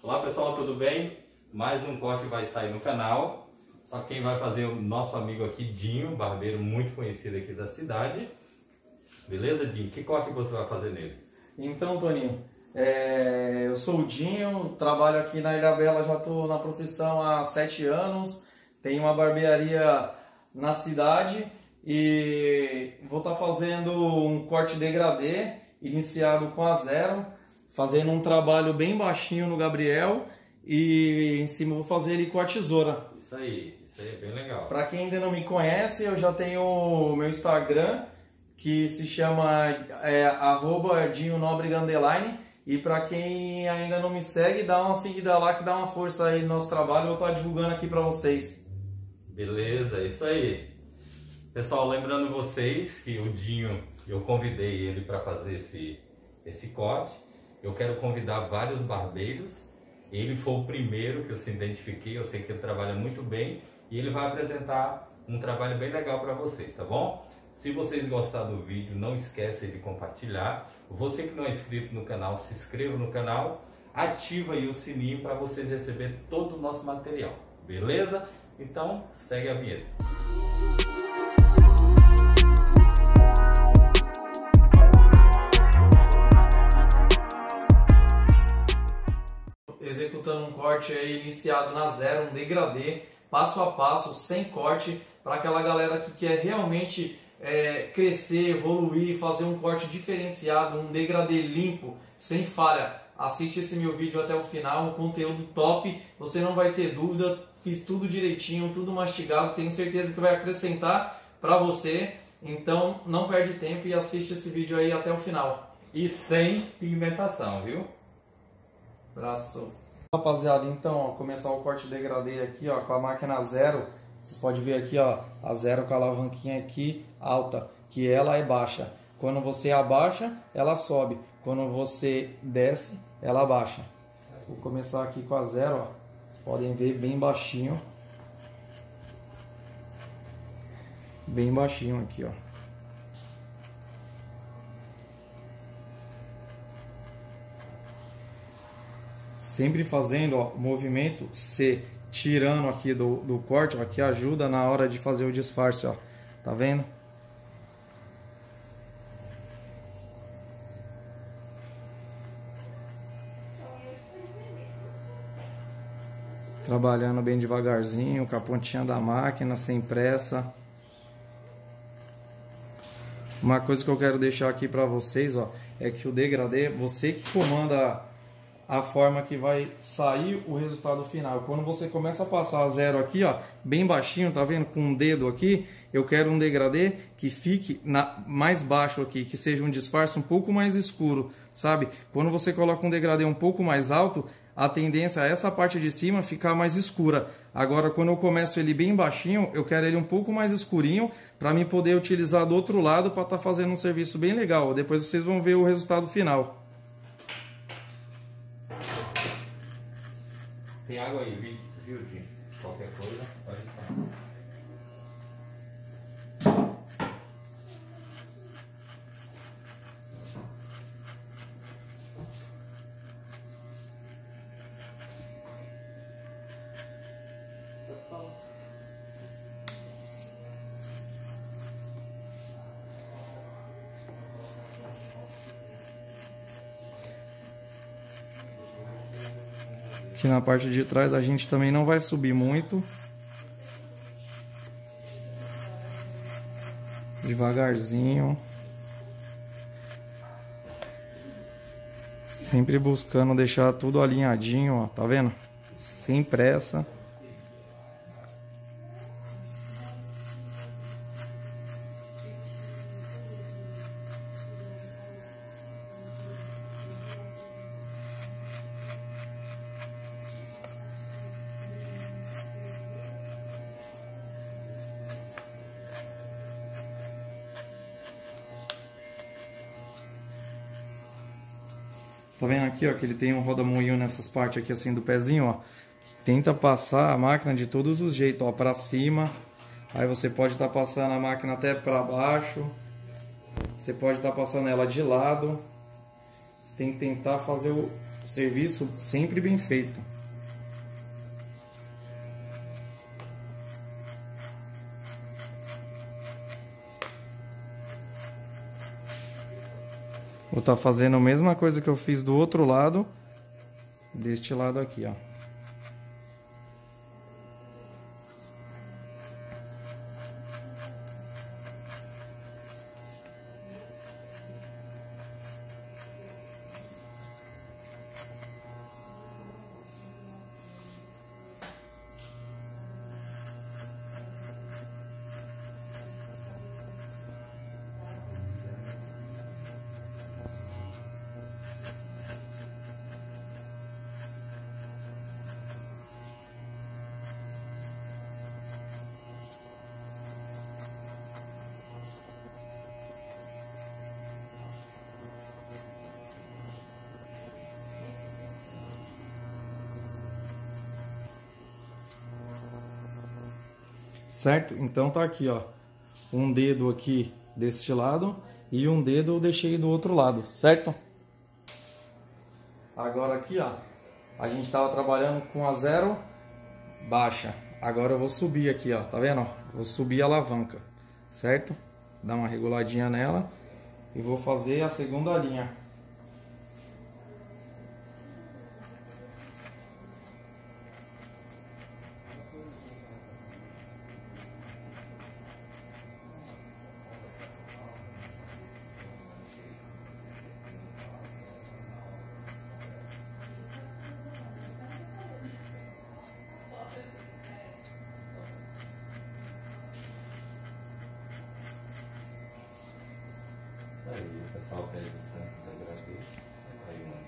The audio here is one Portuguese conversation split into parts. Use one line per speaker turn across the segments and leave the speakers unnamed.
Olá pessoal, tudo bem? Mais um corte vai estar aí no canal. Só que quem vai fazer é o nosso amigo aqui, Dinho, barbeiro muito conhecido aqui da cidade. Beleza, Dinho? Que corte você vai fazer nele?
Então, Toninho, eu sou o Dinho, trabalho aqui na Ilhabela, já estou na profissão há 7 anos. Tenho uma barbearia na cidade e vou estar fazendo um corte degradê, iniciado com a zero, fazendo um trabalho bem baixinho no Gabriel e em cima vou fazer ele com a tesoura.
Isso aí é bem legal.
Para quem ainda não me conhece, eu já tenho o meu Instagram, que se chama @DinhoNobrega_. E para quem ainda não me segue, dá uma seguida lá que dá uma força aí no nosso trabalho, eu vou estar divulgando aqui para vocês.
Beleza, isso aí. Pessoal, lembrando vocês que o Dinho, eu convidei ele para fazer esse corte. Eu quero convidar vários barbeiros. Ele foi o primeiro que eu se identifiquei, eu sei que ele trabalha muito bem e ele vai apresentar um trabalho bem legal para vocês, tá bom? Se vocês gostaram do vídeo, não esqueça de compartilhar. Você que não é inscrito no canal, se inscreva no canal, ativa aí o sininho para vocês receberem todo o nosso material, beleza? Então, segue a vinheta.
Executando um corte aí iniciado na zero, um degradê, passo a passo, sem corte, para aquela galera que quer realmente crescer, evoluir, fazer um corte diferenciado, um degradê limpo, sem falha. Assiste esse meu vídeo até o final, um conteúdo top, você não vai ter dúvida, fiz tudo direitinho, tudo mastigado, tenho certeza que vai acrescentar para você, então não perde tempo e assiste esse vídeo aí até o final.
E sem pigmentação, viu?
Abraço. Rapaziada, então, ó, começar o corte degradê aqui, ó, com a máquina zero. Vocês podem ver aqui, ó, a zero com a alavanquinha aqui alta, que ela é baixa. Quando você abaixa, ela sobe. Quando você desce, ela baixa. Vou começar aqui com a zero, ó. Vocês podem ver bem baixinho. Bem baixinho aqui, ó. Sempre fazendo, ó, o movimento C, tirando aqui do corte, ó, que ajuda na hora de fazer o disfarce, ó. Tá vendo? Trabalhando bem devagarzinho, com a pontinha da máquina, sem pressa. Uma coisa que eu quero deixar aqui pra vocês, ó, é que o degradê, você que comanda a forma que vai sair o resultado final. Quando você começa a passar a zero aqui, ó, bem baixinho, tá vendo? Com um dedo aqui, eu quero um degradê que fique mais baixo aqui, que seja um disfarce um pouco mais escuro, sabe? Quando você coloca um degradê um pouco mais alto, a tendência é essa parte de cima ficar mais escura. Agora, quando eu começo ele bem baixinho, eu quero ele um pouco mais escurinho, para mim poder utilizar do outro lado para estar fazendo um serviço bem legal. Depois vocês vão ver o resultado final.
Tem água aí, viu, Dinho? Qualquer coisa, pode falar.
Aqui na parte de trás a gente também não vai subir muito. Devagarzinho. Sempre buscando deixar tudo alinhadinho, ó, tá vendo? Sem pressa. Tá vendo aqui, ó, que ele tem um roda-moinho nessas partes aqui assim do pezinho, ó. Tenta passar a máquina de todos os jeitos, ó, pra cima. Aí você pode estar passando a máquina até pra baixo. Você pode estar passando ela de lado. Você tem que tentar fazer O serviço sempre bem feito. Vou estar fazendo a mesma coisa que eu fiz do outro lado, deste lado aqui, ó. Certo? Então tá aqui, ó, um dedo aqui deste lado e um dedo eu deixei do outro lado, certo? Agora aqui, ó, a gente tava trabalhando com a 0 baixa. Agora eu vou subir aqui, ó, tá vendo? Vou subir a alavanca, certo? Dar uma reguladinha nela e vou fazer a segunda linha.
Aí o pessoal pede tanto da gravidez. Aí, mano.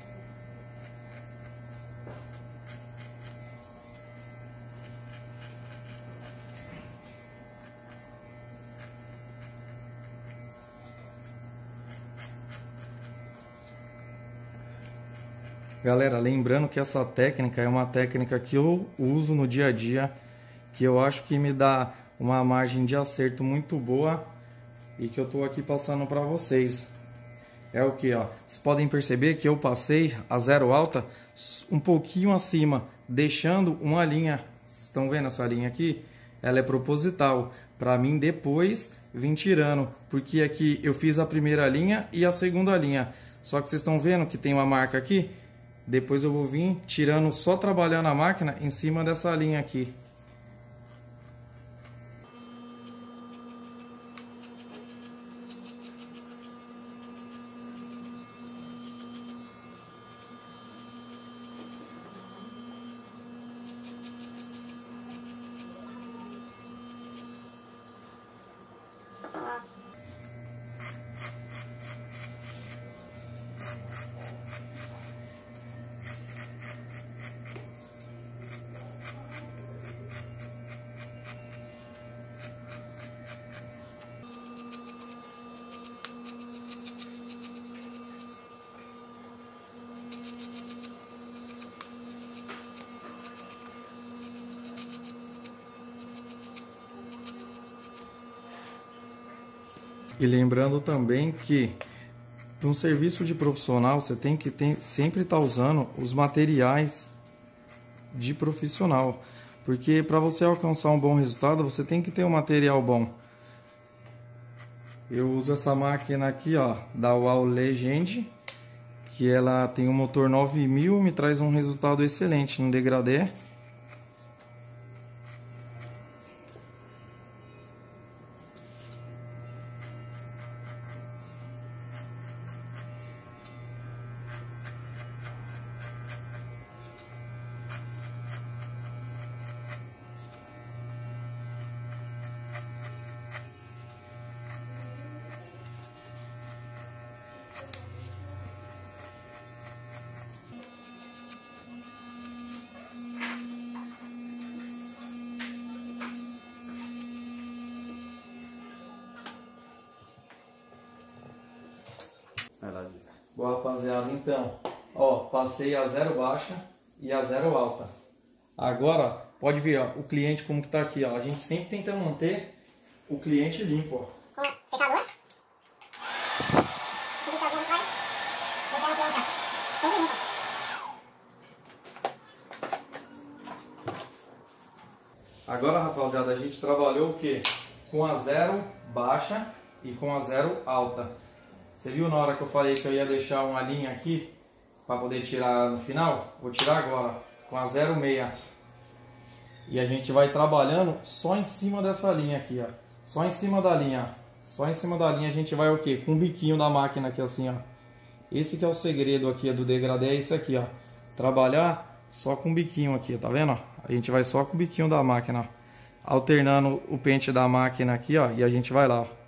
Galera, lembrando que essa técnica é uma técnica que eu uso no dia a dia, que eu acho que me dá uma margem de acerto muito boa e que eu tô aqui passando para vocês. É o que, ó, vocês podem perceber que eu passei a 0 alta um pouquinho acima, deixando uma linha. Vocês estão vendo essa linha aqui? Ela é proposital para mim depois vir tirando, porque aqui eu fiz a primeira linha e a segunda linha. Só que vocês estão vendo que tem uma marca aqui? Depois eu vou vir tirando, só trabalhando a máquina em cima dessa linha aqui. E lembrando também que para um serviço de profissional você tem que sempre estar usando os materiais de profissional, porque para você alcançar um bom resultado você tem que ter um material bom. Eu uso essa máquina aqui, ó, da UAU Legend, que ela tem um motor 9000, me traz um resultado excelente no degradê. Bom, rapaziada, então, ó, passei a 0 baixa e a 0 alta. Agora, pode ver, ó, o cliente como que tá aqui, ó. A gente sempre tenta manter o cliente limpo, ó.
Com secador. O secador vai deixar o cliente, ó, sempre limpo.
Agora, rapaziada, a gente trabalhou o que? Com a 0 baixa e com a 0 alta. Você viu na hora que eu falei que eu ia deixar uma linha aqui para poder tirar no final? Vou tirar agora com a 0,6. E a gente vai trabalhando só em cima dessa linha aqui, ó. Só em cima da linha. Só em cima da linha a gente vai o que? Com o biquinho da máquina aqui assim, ó. Esse que é o segredo aqui do degradê, é isso aqui, ó. Trabalhar só com o biquinho aqui, tá vendo? A gente vai só com o biquinho da máquina, ó. Alternando o pente da máquina aqui, ó. E a gente vai lá, ó.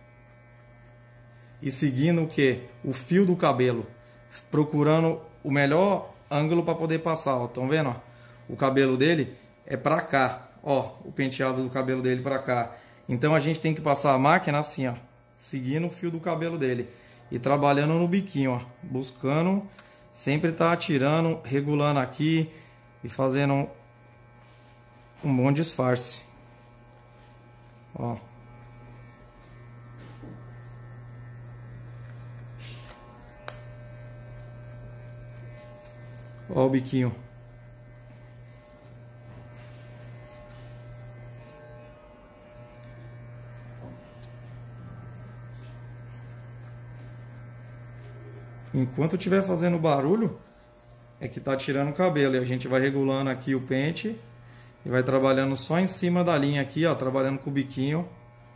E seguindo o que? O fio do cabelo. Procurando o melhor ângulo para poder passar, ó. Estão vendo, ó? O cabelo dele é pra cá, ó. O penteado do cabelo dele pra cá. Então a gente tem que passar a máquina assim, ó. Seguindo o fio do cabelo dele. E trabalhando no biquinho, ó. Buscando, sempre tá atirando, regulando aqui. E fazendo um bom disfarce. Ó. Ó o biquinho. Enquanto estiver fazendo barulho, é que tá tirando o cabelo. E a gente vai regulando aqui o pente. E vai trabalhando só em cima da linha aqui, ó. Trabalhando com o biquinho.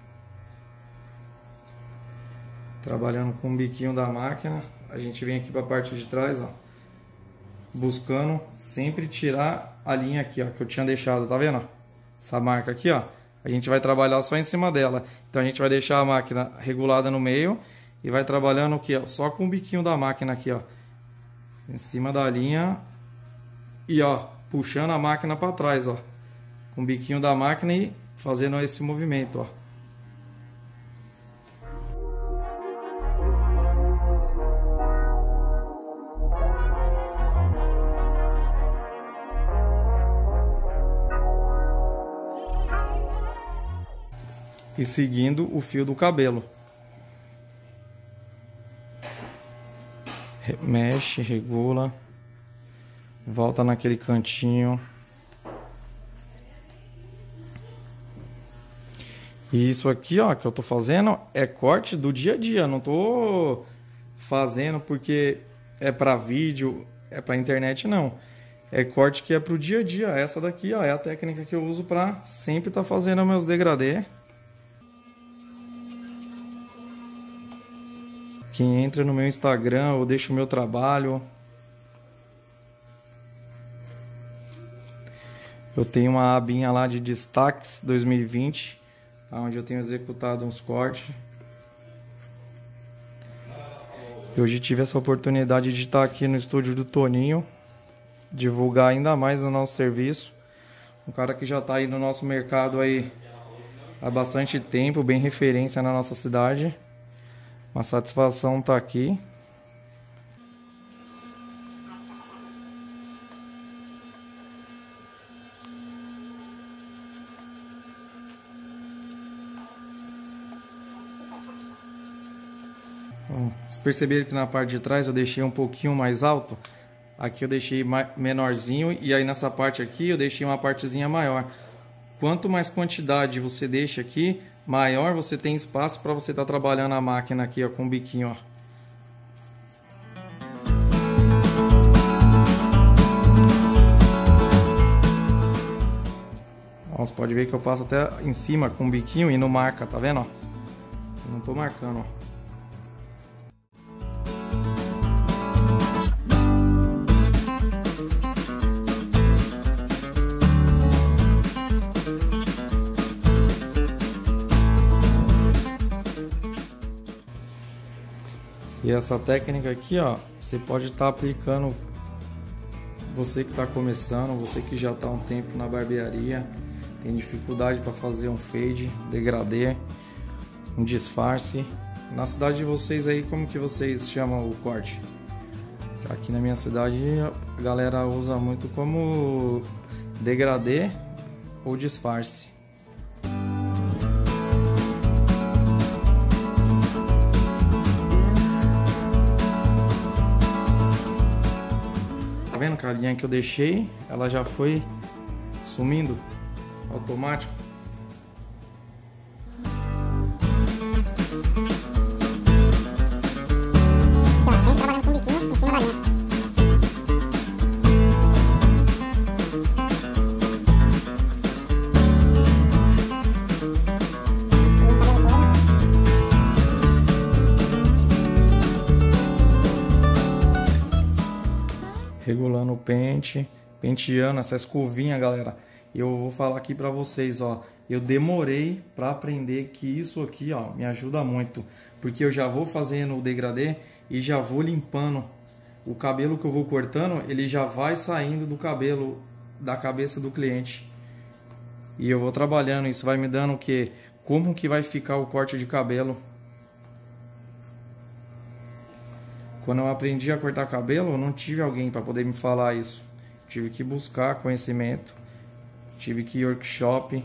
Trabalhando com o biquinho da máquina. A gente vem aqui para a parte de trás, ó. Buscando sempre tirar a linha aqui, ó. Que eu tinha deixado, tá vendo? Essa marca aqui, ó. A gente vai trabalhar só em cima dela. Então a gente vai deixar a máquina regulada no meio. E vai trabalhando aqui, ó, só com o biquinho da máquina aqui, ó. Em cima da linha. E, ó, puxando a máquina para trás, ó. Com o biquinho da máquina e fazendo esse movimento, ó. E seguindo o fio do cabelo. Mexe, regula, volta naquele cantinho. E isso aqui, ó, que eu tô fazendo é corte do dia a dia. Não tô fazendo porque é pra vídeo, é pra internet, não. É corte que é pro dia a dia. Essa daqui, ó, é a técnica que eu uso pra sempre tá fazendo meus degradê. Quem entra no meu Instagram, eu deixo o meu trabalho. Eu tenho uma abinha lá de destaques 2020, onde eu tenho executado uns cortes. E hoje tive essa oportunidade de estar aqui no estúdio do Toninho, divulgar ainda mais o nosso serviço. Um cara que já está aí no nosso mercado aí há bastante tempo, bem referência na nossa cidade. Uma satisfação estar aqui. Bom, vocês perceberam que na parte de trás eu deixei um pouquinho mais alto. Aqui eu deixei menorzinho e aí nessa parte aqui eu deixei uma partezinha maior. Quanto mais quantidade você deixa aqui, maior você tem espaço para você estar trabalhando a máquina aqui, ó, com o biquinho, ó. Ó, você pode ver que eu passo até em cima com o biquinho e não marca, tá vendo, ó? Eu não tô marcando, ó. E essa técnica aqui, ó, você pode estar aplicando, você que está começando, você que já está há um tempo na barbearia, tem dificuldade para fazer um fade, degradê, um disfarce. Na cidade de vocês aí, como que vocês chamam o corte? Aqui na minha cidade a galera usa muito como degradê ou disfarce. Tá vendo que a linha que eu deixei, ela já foi sumindo. automático. Regulando o pente, penteando essa escovinha, galera. Eu vou falar aqui pra vocês, ó. Eu demorei pra aprender que isso aqui, ó, me ajuda muito. Porque eu já vou fazendo o degradê e já vou limpando. O cabelo que eu vou cortando, ele já vai saindo do cabelo, da cabeça do cliente. E eu vou trabalhando, isso vai me dando o quê? Como que vai ficar o corte de cabelo. Quando eu aprendi a cortar cabelo, eu não tive alguém para poder me falar isso. Tive que buscar conhecimento, tive que ir workshop.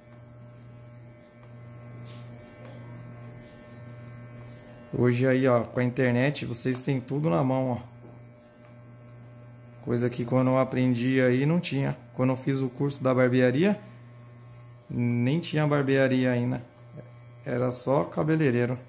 Hoje aí, ó, com a internet, vocês têm tudo na mão, ó. Coisa que quando eu aprendi aí não tinha. Quando eu fiz o curso da barbearia, nem tinha barbearia ainda. Era só cabeleireiro.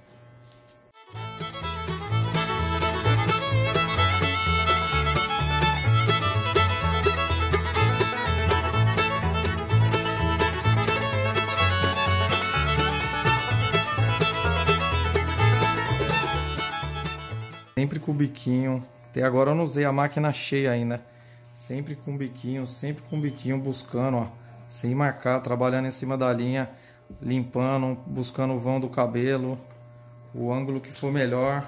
Sempre com o biquinho. Até agora eu não usei a máquina cheia ainda. Sempre com o biquinho buscando, ó. Sem marcar, trabalhando em cima da linha, limpando, buscando o vão do cabelo, o ângulo que for melhor.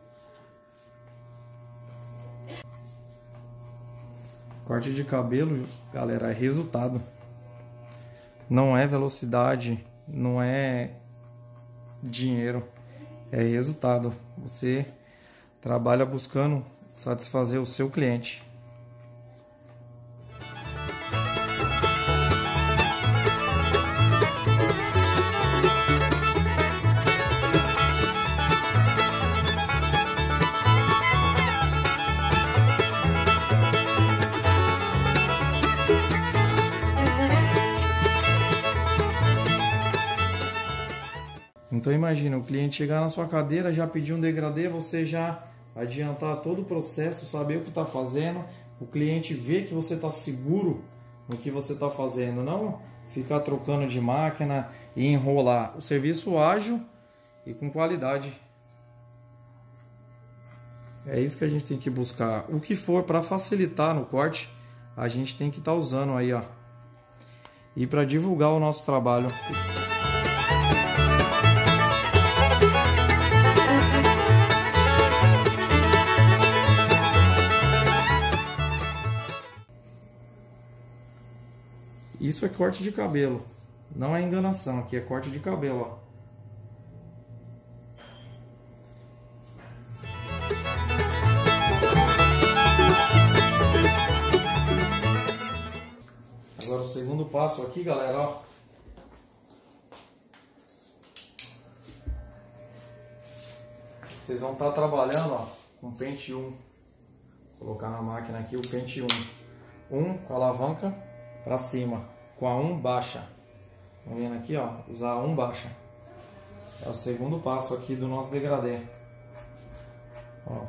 Corte de cabelo, galera, é resultado. Não é velocidade, não é dinheiro, é resultado. Você trabalha buscando satisfazer o seu cliente. Então imagina, o cliente chegar na sua cadeira, já pedir um degradê, você já adiantar todo o processo, saber o que está fazendo, o cliente ver que você está seguro no que você está fazendo, não ficar trocando de máquina e enrolar. O serviço ágil e com qualidade. É isso que a gente tem que buscar. O que for para facilitar no corte, a gente tem que estar usando aí, ó. E para divulgar o nosso trabalho. Isso é corte de cabelo, não é enganação, aqui é corte de cabelo, ó. Agora o segundo passo aqui, galera, ó. Vocês vão estar trabalhando, ó, com pente 1. Vou colocar na máquina aqui o pente 1. 1 com a alavanca para cima, com a 1 baixa. Estão vendo aqui, ó, usar a 1 baixa. É o segundo passo aqui do nosso degradê. Ó.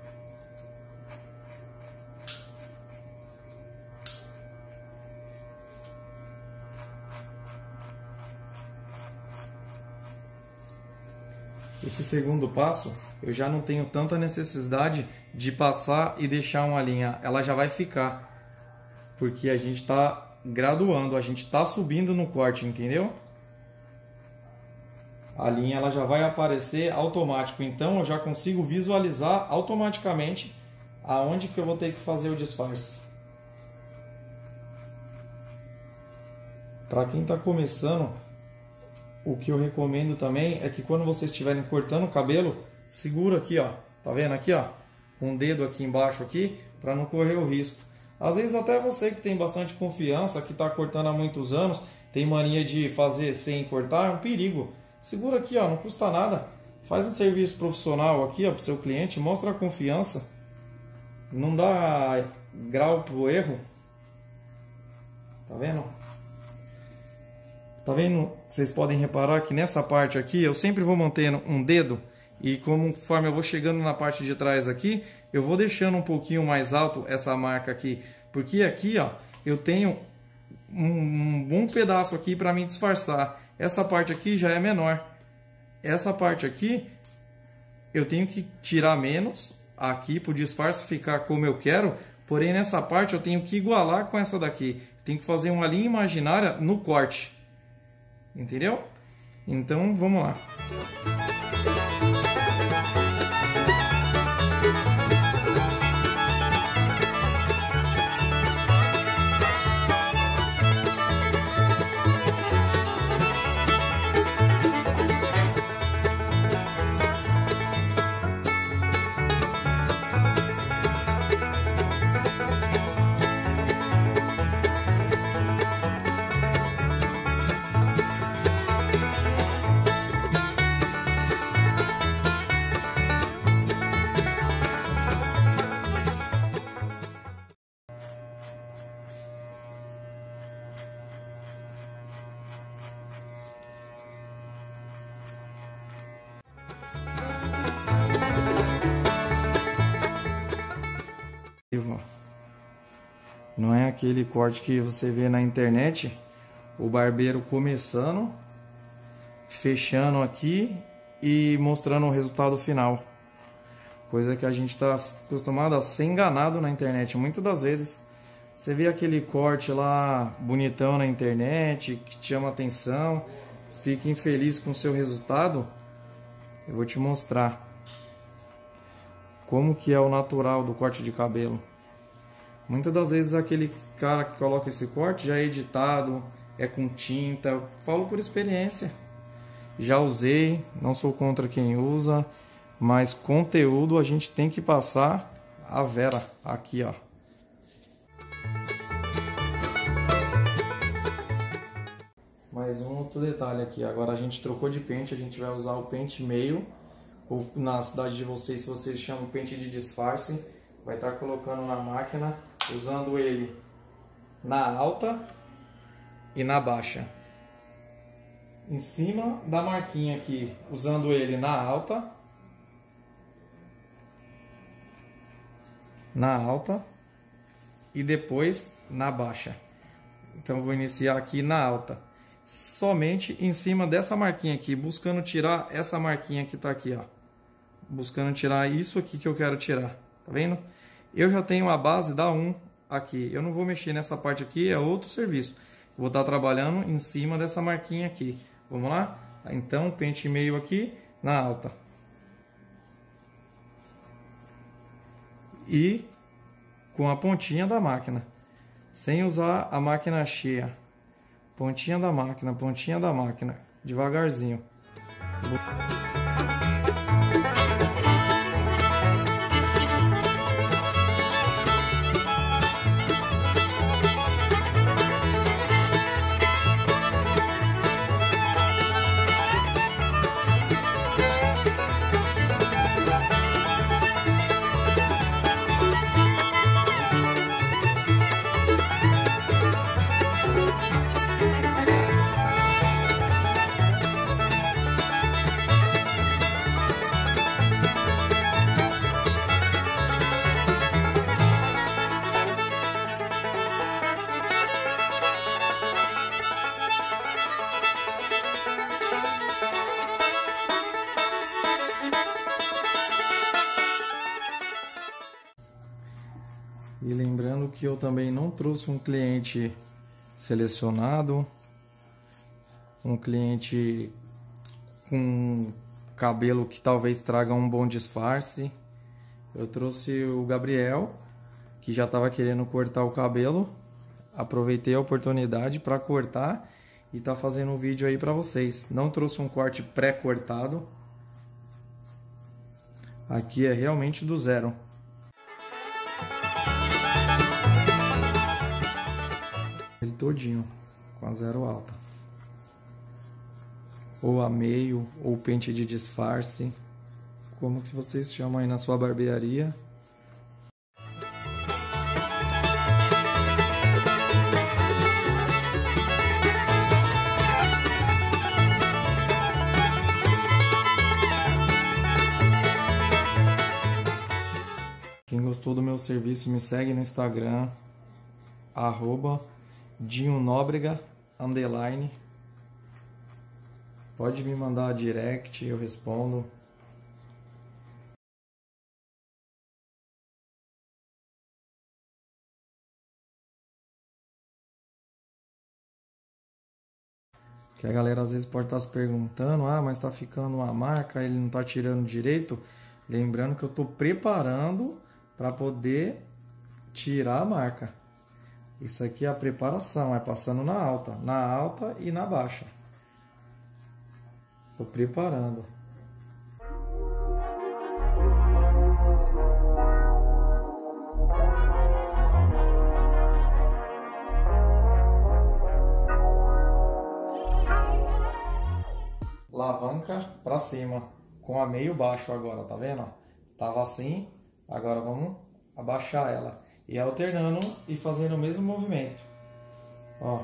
Esse segundo passo, eu já não tenho tanta necessidade de passar e deixar uma linha. Ela já vai ficar. Porque a gente está graduando, a gente está subindo no corte, entendeu? A linha ela já vai aparecer automático, então eu já consigo visualizar automaticamente aonde que eu vou ter que fazer o disfarce. Para quem está começando, o que eu recomendo também é que quando vocês estiverem cortando o cabelo, segura aqui, ó, tá vendo aqui, ó, com o dedo aqui embaixo aqui, para não correr o risco. Às vezes até você que tem bastante confiança, que está cortando há muitos anos, tem mania de fazer sem cortar, é um perigo. Segura aqui, ó, não custa nada. Faz um serviço profissional aqui, ó, para o seu cliente, mostra a confiança. Não dá grau pro erro. Tá vendo? Tá vendo? Vocês podem reparar que nessa parte aqui eu sempre vou mantendo um dedo e conforme eu vou chegando na parte de trás aqui, eu vou deixando um pouquinho mais alto essa marca aqui, porque aqui, ó, eu tenho um bom pedaço aqui para me disfarçar. Essa parte aqui já é menor. Essa parte aqui eu tenho que tirar menos aqui para o disfarce ficar como eu quero, porém nessa parte eu tenho que igualar com essa daqui. Tenho que fazer uma linha imaginária no corte. Entendeu? Então vamos lá. Não é aquele corte que você vê na internet, o barbeiro começando, fechando aqui e mostrando o resultado final. Coisa que a gente está acostumado a ser enganado na internet. Muitas das vezes você vê aquele corte lá bonitão na internet, que te chama atenção, fica infeliz com o seu resultado. Eu vou te mostrar como que é o natural do corte de cabelo. Muitas das vezes aquele cara que coloca esse corte já é editado, é com tinta. Eu falo por experiência. Já usei, não sou contra quem usa, mas conteúdo a gente tem que passar a vera aqui, ó. Mais um outro detalhe aqui. Agora a gente trocou de pente, a gente vai usar o pente meio, ou na cidade de vocês, se vocês chamam pente de disfarce, vai estar colocando na máquina, usando ele na alta e na baixa. Em cima da marquinha aqui, usando ele na alta, e depois na baixa. Então vou iniciar aqui na alta, somente em cima dessa marquinha aqui, buscando tirar essa marquinha que tá aqui, ó, buscando tirar isso aqui que eu quero tirar, tá vendo? Eu já tenho a base da 1 aqui, eu não vou mexer nessa parte aqui, é outro serviço. Vou estar trabalhando em cima dessa marquinha aqui. Vamos lá? Então, pente meio aqui na alta. E com a pontinha da máquina, sem usar a máquina cheia. Pontinha da máquina, devagarzinho. E lembrando que eu também não trouxe um cliente selecionado, um cliente com cabelo que talvez traga um bom disfarce. Eu trouxe o Gabriel, que já estava querendo cortar o cabelo. Aproveitei a oportunidade para cortar e tá fazendo um vídeo aí para vocês. Não trouxe um corte pré-cortado. Aqui é realmente do zero. Ele todinho, com a zero alta. Ou a meio, ou pente de disfarce. Como que vocês chamam aí na sua barbearia. serviço, me segue no Instagram, @DinhoNóbrega_. Pode me mandar direct, eu respondo. Que a galera às vezes pode estar se perguntando, mas tá ficando uma marca, ele não tá tirando direito. Lembrando que eu tô preparando para poder tirar a marca. Isso aqui é a preparação, é passando na alta e na baixa. Tô preparando. Alavanca para cima, com a meio baixo agora, tá vendo? Tava assim, agora vamos abaixar ela. E alternando e fazendo o mesmo movimento. Ó.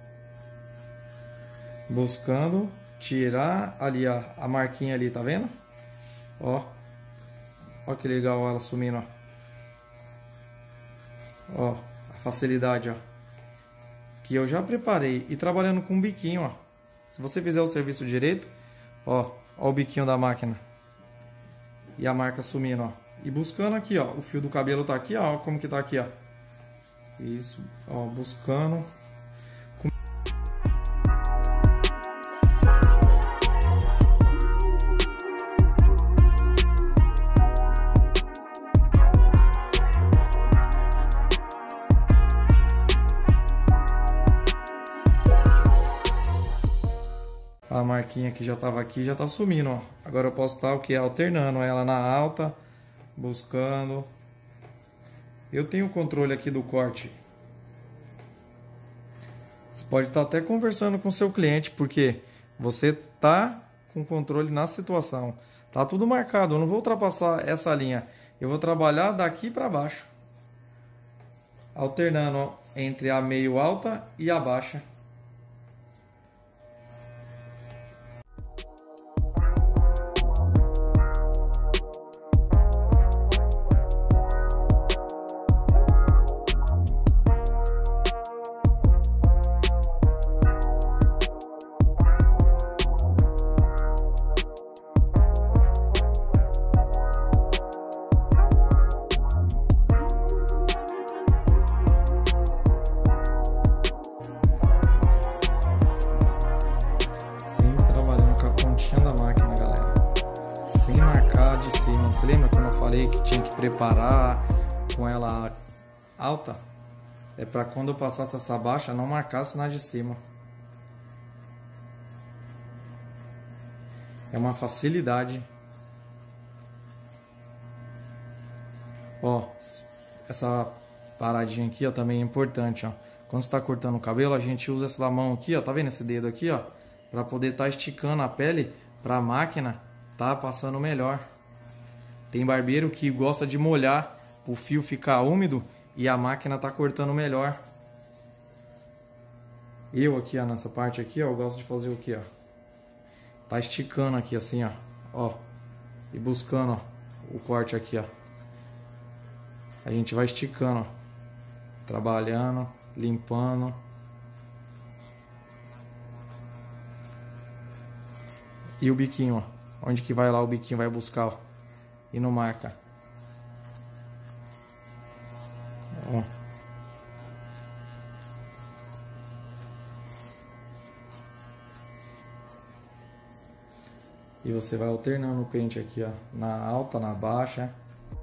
Buscando tirar ali a marquinha ali, tá vendo? Ó. Ó que legal ela sumindo, ó. Ó, a facilidade, ó. Que eu já preparei e trabalhando com um biquinho, ó. Se você fizer o serviço direito, ó o biquinho da máquina. E a marca sumindo, ó. E buscando aqui, ó. O fio do cabelo tá aqui, ó. Como que tá aqui, ó. Isso, ó. Buscando. A marquinha que já tava aqui já tá sumindo, ó. Agora eu posso estar o que? Alternando ela na alta, buscando. Eu tenho o controle aqui do corte. Você pode estar até conversando com o seu cliente, porque você tá com controle na situação. Tá tudo marcado, eu não vou ultrapassar essa linha. Eu vou trabalhar daqui para baixo. Alternando, ó, entre a meio alta e a baixa. Você lembra quando eu falei que tinha que preparar com ela alta? É para quando eu passasse essa baixa não marcasse na de cima. É uma facilidade. Ó, essa paradinha aqui, ó, também é importante, ó. Quando você está cortando o cabelo, a gente usa essa mão aqui, ó, tá vendo esse dedo aqui, ó, para poder estar esticando a pele para a máquina tá passando melhor. Tem barbeiro que gosta de molhar o fio ficar úmido e a máquina tá cortando melhor. Eu aqui, ó, nessa parte aqui, ó, eu gosto de fazer o que, ó? Tá esticando aqui assim, ó, e buscando, ó, o corte aqui, ó. A gente vai esticando, ó, trabalhando, limpando. E o biquinho, ó, onde que vai lá o biquinho vai buscar, ó. E não marca. Ó. E você vai alternando o pente aqui, ó, na alta, na baixa.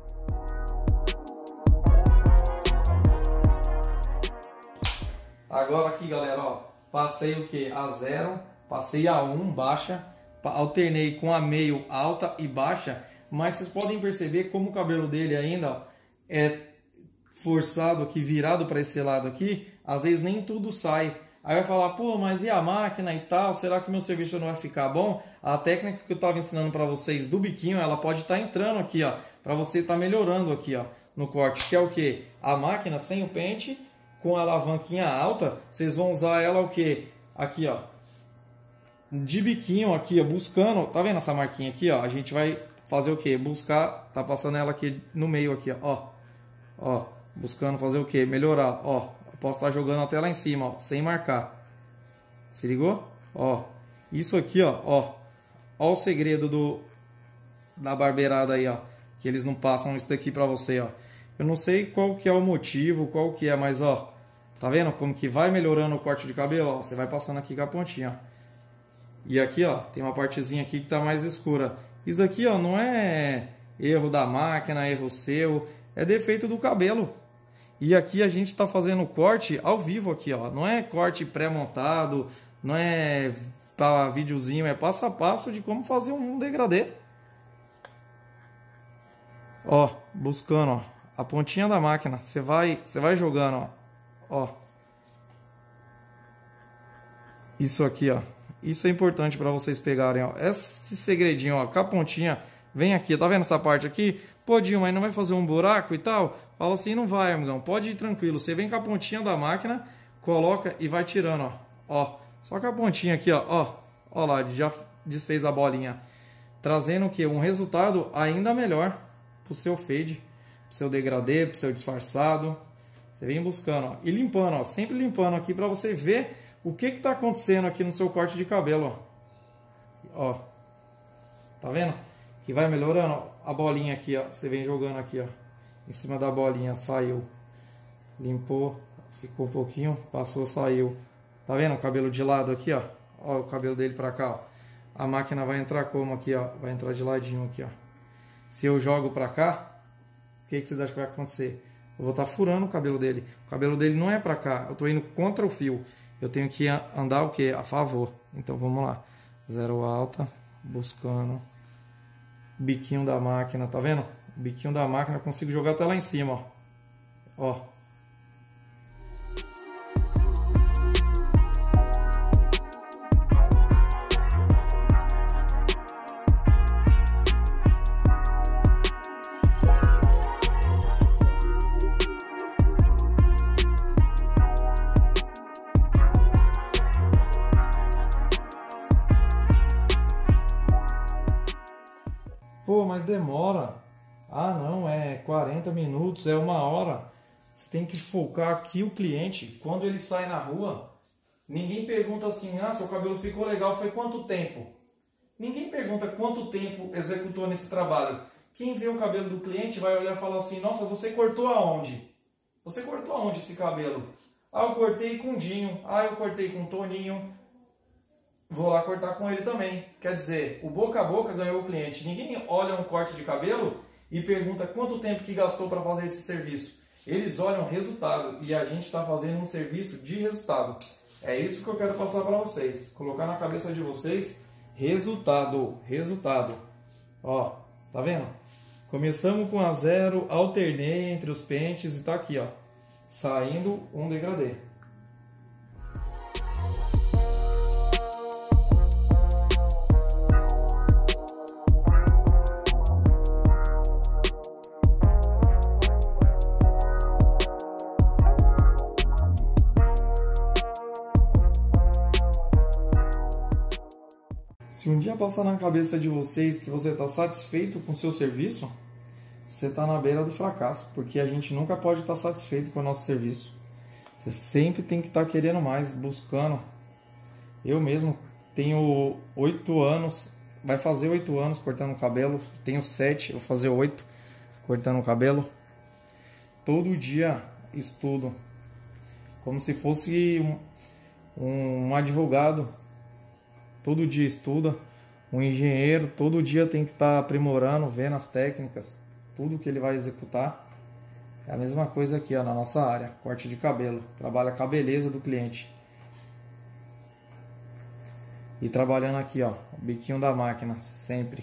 Agora aqui, galera, ó, passei o que? A 0, passei a 1, baixa, alternei com a meio alta e baixa. Mas vocês podem perceber como o cabelo dele ainda, ó, é forçado aqui, virado para esse lado aqui. Às vezes nem tudo sai. Aí vai falar, pô, mas e a máquina e tal? Será que meu serviço não vai ficar bom? A técnica que eu estava ensinando para vocês do biquinho, ela pode estar entrando aqui, ó, para você estar melhorando aqui, ó, no corte. Que é o que? A máquina sem o pente, com a alavanquinha alta, vocês vão usar ela o que? Aqui, ó, de biquinho aqui, ó, buscando. Tá vendo essa marquinha aqui, ó? A gente vai fazer o que? Buscar, tá passando ela aqui no meio aqui, ó. Ó, buscando fazer o quê? Melhorar. Ó, eu posso estar jogando até lá em cima, ó, sem marcar. Se ligou? Ó, isso aqui, ó. Ó o segredo da barbeirada aí, ó. Que eles não passam isso daqui pra você, ó. Eu não sei qual que é o motivo, qual que é, mas ó, tá vendo como que vai melhorando o corte de cabelo? Ó, você vai passando aqui com a pontinha, ó. E aqui, ó, tem uma partezinha aqui que tá mais escura. Isso daqui, ó, não é erro da máquina, erro seu, é defeito do cabelo. E aqui a gente tá fazendo o corte ao vivo aqui, ó. Não é corte pré-montado, não é para videozinho, é passo a passo de como fazer um degradê. Ó, buscando, ó, a pontinha da máquina, você vai jogando, ó. Isso aqui, ó. Isso é importante para vocês pegarem, ó. Esse segredinho, ó, com a pontinha, vem aqui, tá vendo essa parte aqui? Pode ir, mas não vai fazer um buraco e tal? Fala assim, não vai, amigão, pode ir tranquilo. Você vem com a pontinha da máquina, coloca e vai tirando, ó. Ó, só com a pontinha aqui, ó. Ó lá, já desfez a bolinha. Trazendo o quê? Um resultado ainda melhor pro seu fade, pro seu degradê, pro seu disfarçado. Você vem buscando, ó. E limpando, ó. Sempre limpando aqui para você ver o que está acontecendo aqui no seu corte de cabelo, ó. Ó. Tá vendo? Que vai melhorando, ó. A bolinha aqui, ó. Você vem jogando aqui, ó. Em cima da bolinha, saiu. Limpou, ficou um pouquinho, passou, saiu. Tá vendo o cabelo de lado aqui, ó? Ó o cabelo dele pra cá, ó. A máquina vai entrar como aqui, ó? Vai entrar de ladinho aqui, ó. Se eu jogo pra cá, o que vocês acham que vai acontecer? Eu vou estar furando o cabelo dele. O cabelo dele não é pra cá, eu tô indo contra o fio. Eu tenho que andar o quê? A favor. Então vamos lá. Zero alta, buscando. Biquinho da máquina, tá vendo? O biquinho da máquina eu consigo jogar até lá em cima, ó. Ó. Pô, mas demora. Ah, não, é 40 minutos, é 1 hora. Você tem que focar aqui o cliente. Quando ele sai na rua, ninguém pergunta assim, ah, seu cabelo ficou legal, foi quanto tempo? Ninguém pergunta quanto tempo executou nesse trabalho. Quem vê o cabelo do cliente vai olhar e falar assim, nossa, você cortou aonde? Você cortou aonde esse cabelo? Ah, eu cortei com o Dinho. Ah, eu cortei com o Toninho. Vou lá cortar com ele também. Quer dizer, o boca a boca ganhou o cliente. Ninguém olha um corte de cabelo e pergunta quanto tempo que gastou para fazer esse serviço. Eles olham o resultado e a gente está fazendo um serviço de resultado. É isso que eu quero passar para vocês. Colocar na cabeça de vocês resultado. Resultado. Ó, tá vendo? Começamos com a zero, alternei entre os pentes e tá aqui, ó. Saindo um degradê. Se um dia passar na cabeça de vocês que você está satisfeito com o seu serviço, você está na beira do fracasso, porque a gente nunca pode estar satisfeito com o nosso serviço. Você sempre tem que estar querendo mais, buscando. Eu mesmo tenho 8 anos, vai fazer 8 anos cortando o cabelo, tenho 7, vou fazer 8 cortando o cabelo. Todo dia estudo, como se fosse um advogado. Todo dia estuda, um engenheiro todo dia tem que estar aprimorando, vendo as técnicas, tudo que ele vai executar. É a mesma coisa aqui, ó, na nossa área, corte de cabelo, trabalha com a beleza do cliente. E trabalhando aqui, ó, o biquinho da máquina, sempre.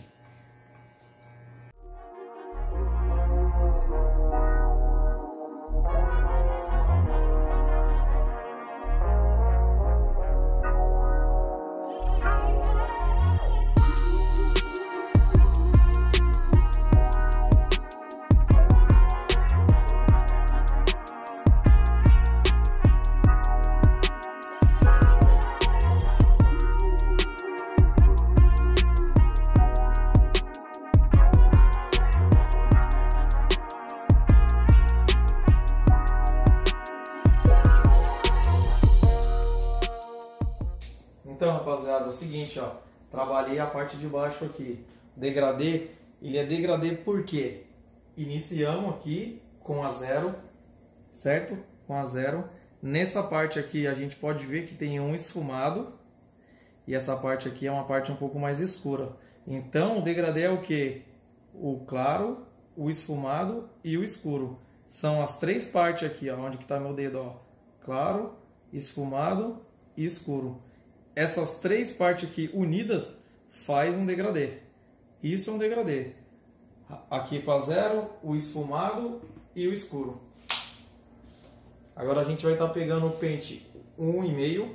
Então, rapaziada, é o seguinte, ó. Trabalhei a parte de baixo aqui. Degradê, ele é degradê porque iniciamos aqui com a 0, certo? Com a 0. Nessa parte aqui a gente pode ver que tem um esfumado. E essa parte aqui é uma parte um pouco mais escura. Então, o degradê é o que? O claro, o esfumado e o escuro. São as 3 partes aqui, ó, onde que tá meu dedo, ó. Claro, esfumado e escuro. Essas 3 partes aqui unidas faz um degradê. Isso é um degradê. Aqui com a 0, o esfumado e o escuro. Agora a gente vai estar pegando o pente 1,5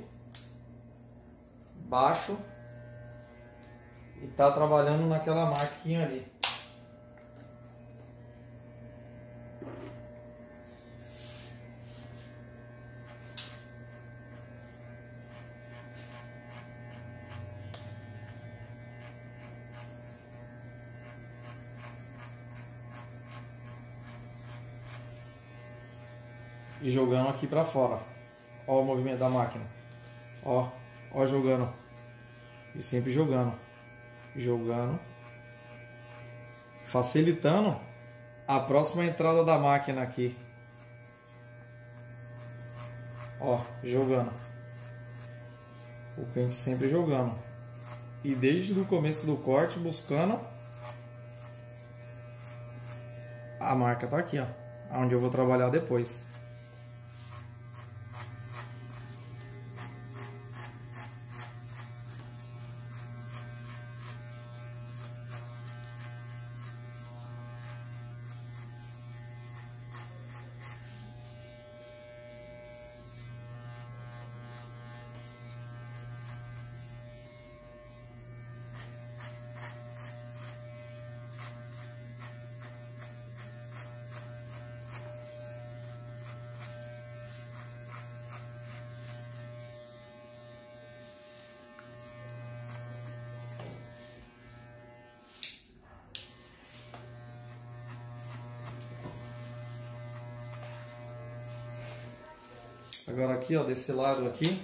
baixo e tá trabalhando naquela marquinha ali. E jogando aqui pra fora. Ó o movimento da máquina. Ó jogando. E sempre jogando. Jogando. Facilitando a próxima entrada da máquina aqui. Ó, jogando. O pente sempre jogando. E desde o começo do corte buscando. A marca tá aqui, ó. Onde eu vou trabalhar depois. Agora aqui, ó, desse lado aqui,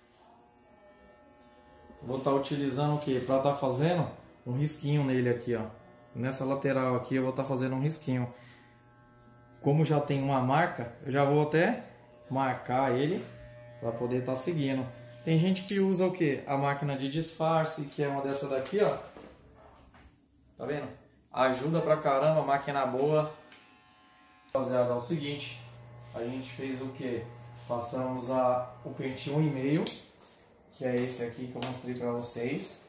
vou estar utilizando o que? Para estar fazendo um risquinho nele aqui, ó. Nessa lateral aqui eu vou estar fazendo um risquinho. Como já tem uma marca, eu já vou até marcar ele para poder estar seguindo. Tem gente que usa o que? A máquina de disfarce, que é uma dessa daqui, ó. Tá vendo? Ajuda pra caramba, máquina boa. Rapaziada, é o seguinte, a gente fez o que? Passamos o pente 1,5, que é esse aqui que eu mostrei para vocês.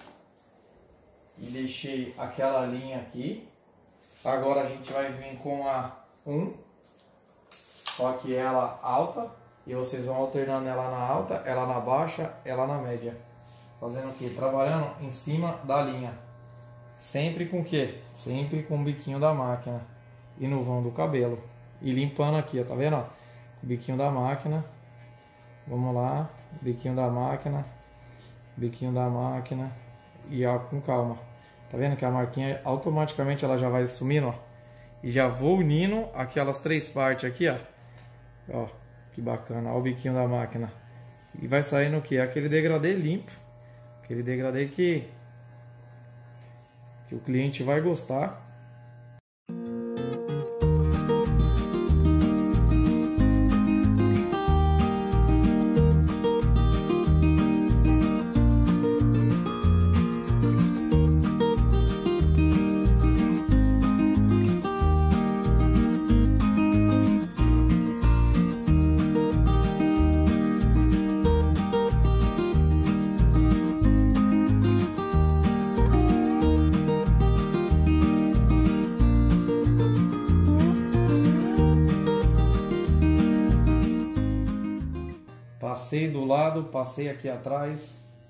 E deixei aquela linha aqui. Agora a gente vai vir com a 1, só que ela alta. E vocês vão alternando ela na alta, ela na baixa, ela na média. Fazendo o que? Trabalhando em cima da linha. Sempre com o que? Sempre com o biquinho da máquina. E no vão do cabelo. E limpando aqui, ó, tá vendo? Ó? Biquinho da máquina. Vamos lá. Biquinho da máquina. Biquinho da máquina. E ó, com calma. Tá vendo que a marquinha automaticamente ela já vai sumindo, ó. E já vou unindo aquelas 3 partes aqui, ó. Ó, que bacana. Ó o biquinho da máquina. E vai saindo o que? Aquele degradê limpo. Aquele degradê que o cliente vai gostar. Passei do lado, passei aqui atrás.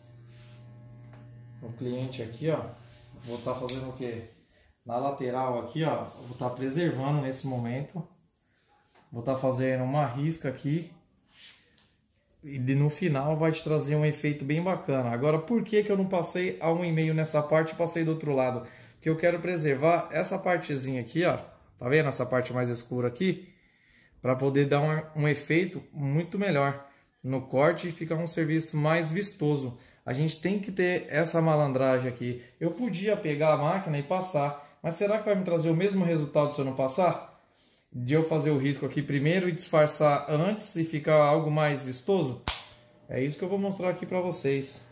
O cliente aqui, ó. Vou estar fazendo o que? Na lateral aqui, ó. Vou estar preservando nesse momento. Vou estar fazendo uma risca aqui. E no final vai te trazer um efeito bem bacana. Agora, por que eu não passei a 1,5 nessa parte e passei do outro lado? Porque eu quero preservar essa partezinha aqui, ó. Tá vendo essa parte mais escura aqui? Para poder dar um efeito muito melhor. no corte e ficar um serviço mais vistoso. A gente tem que ter essa malandragem aqui. Eu podia pegar a máquina e passar, mas será que vai me trazer o mesmo resultado se eu não passar? De eu fazer o risco aqui primeiro e disfarçar antes e ficar algo mais vistoso? É isso que eu vou mostrar aqui para vocês.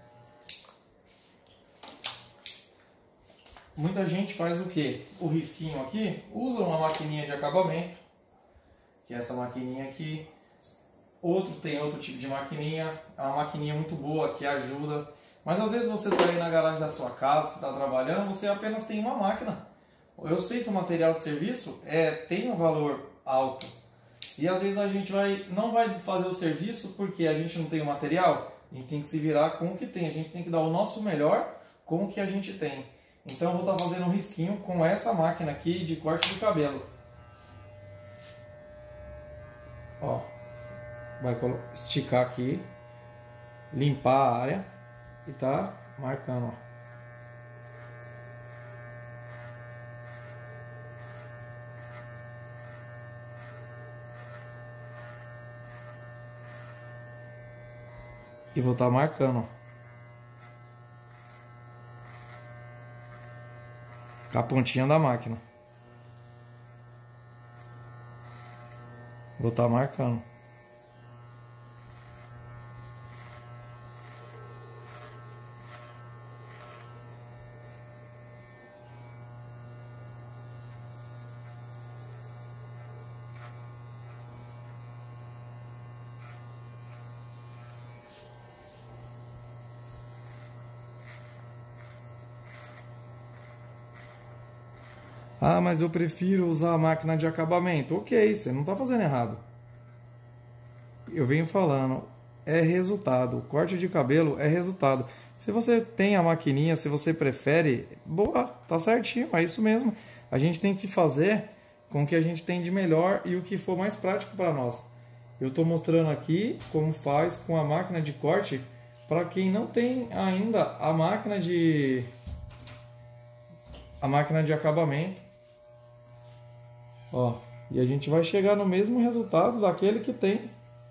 Muita gente faz o que? O risquinho aqui, usa uma maquininha de acabamento, que é essa maquininha aqui. Outros têm outro tipo de maquininha, é uma maquininha muito boa que ajuda. Mas às vezes você está aí na garagem da sua casa, você está trabalhando, você apenas tem uma máquina. Eu sei que o material de serviço tem um valor alto. E às vezes a gente não vai fazer o serviço porque a gente não tem o material. A gente tem que se virar com o que tem, a gente tem que dar o nosso melhor com o que a gente tem. Então eu vou estar fazendo um risquinho com essa máquina aqui de corte de cabelo. Ó, vai esticar aqui, limpar a área e tá marcando, ó. E vou estar marcando, ó. Com a pontinha da máquina. Vou estar marcando. Ah, mas eu prefiro usar a máquina de acabamento. Ok, você não está fazendo errado. Eu venho falando, é resultado. O corte de cabelo é resultado. Se você tem a maquininha, se você prefere, boa, tá certinho, é isso mesmo. A gente tem que fazer com o que a gente tem de melhor e o que for mais prático para nós. Eu estou mostrando aqui como faz com a máquina de corte para quem não tem ainda a máquina de acabamento. Ó, e a gente vai chegar no mesmo resultado daquele que tem.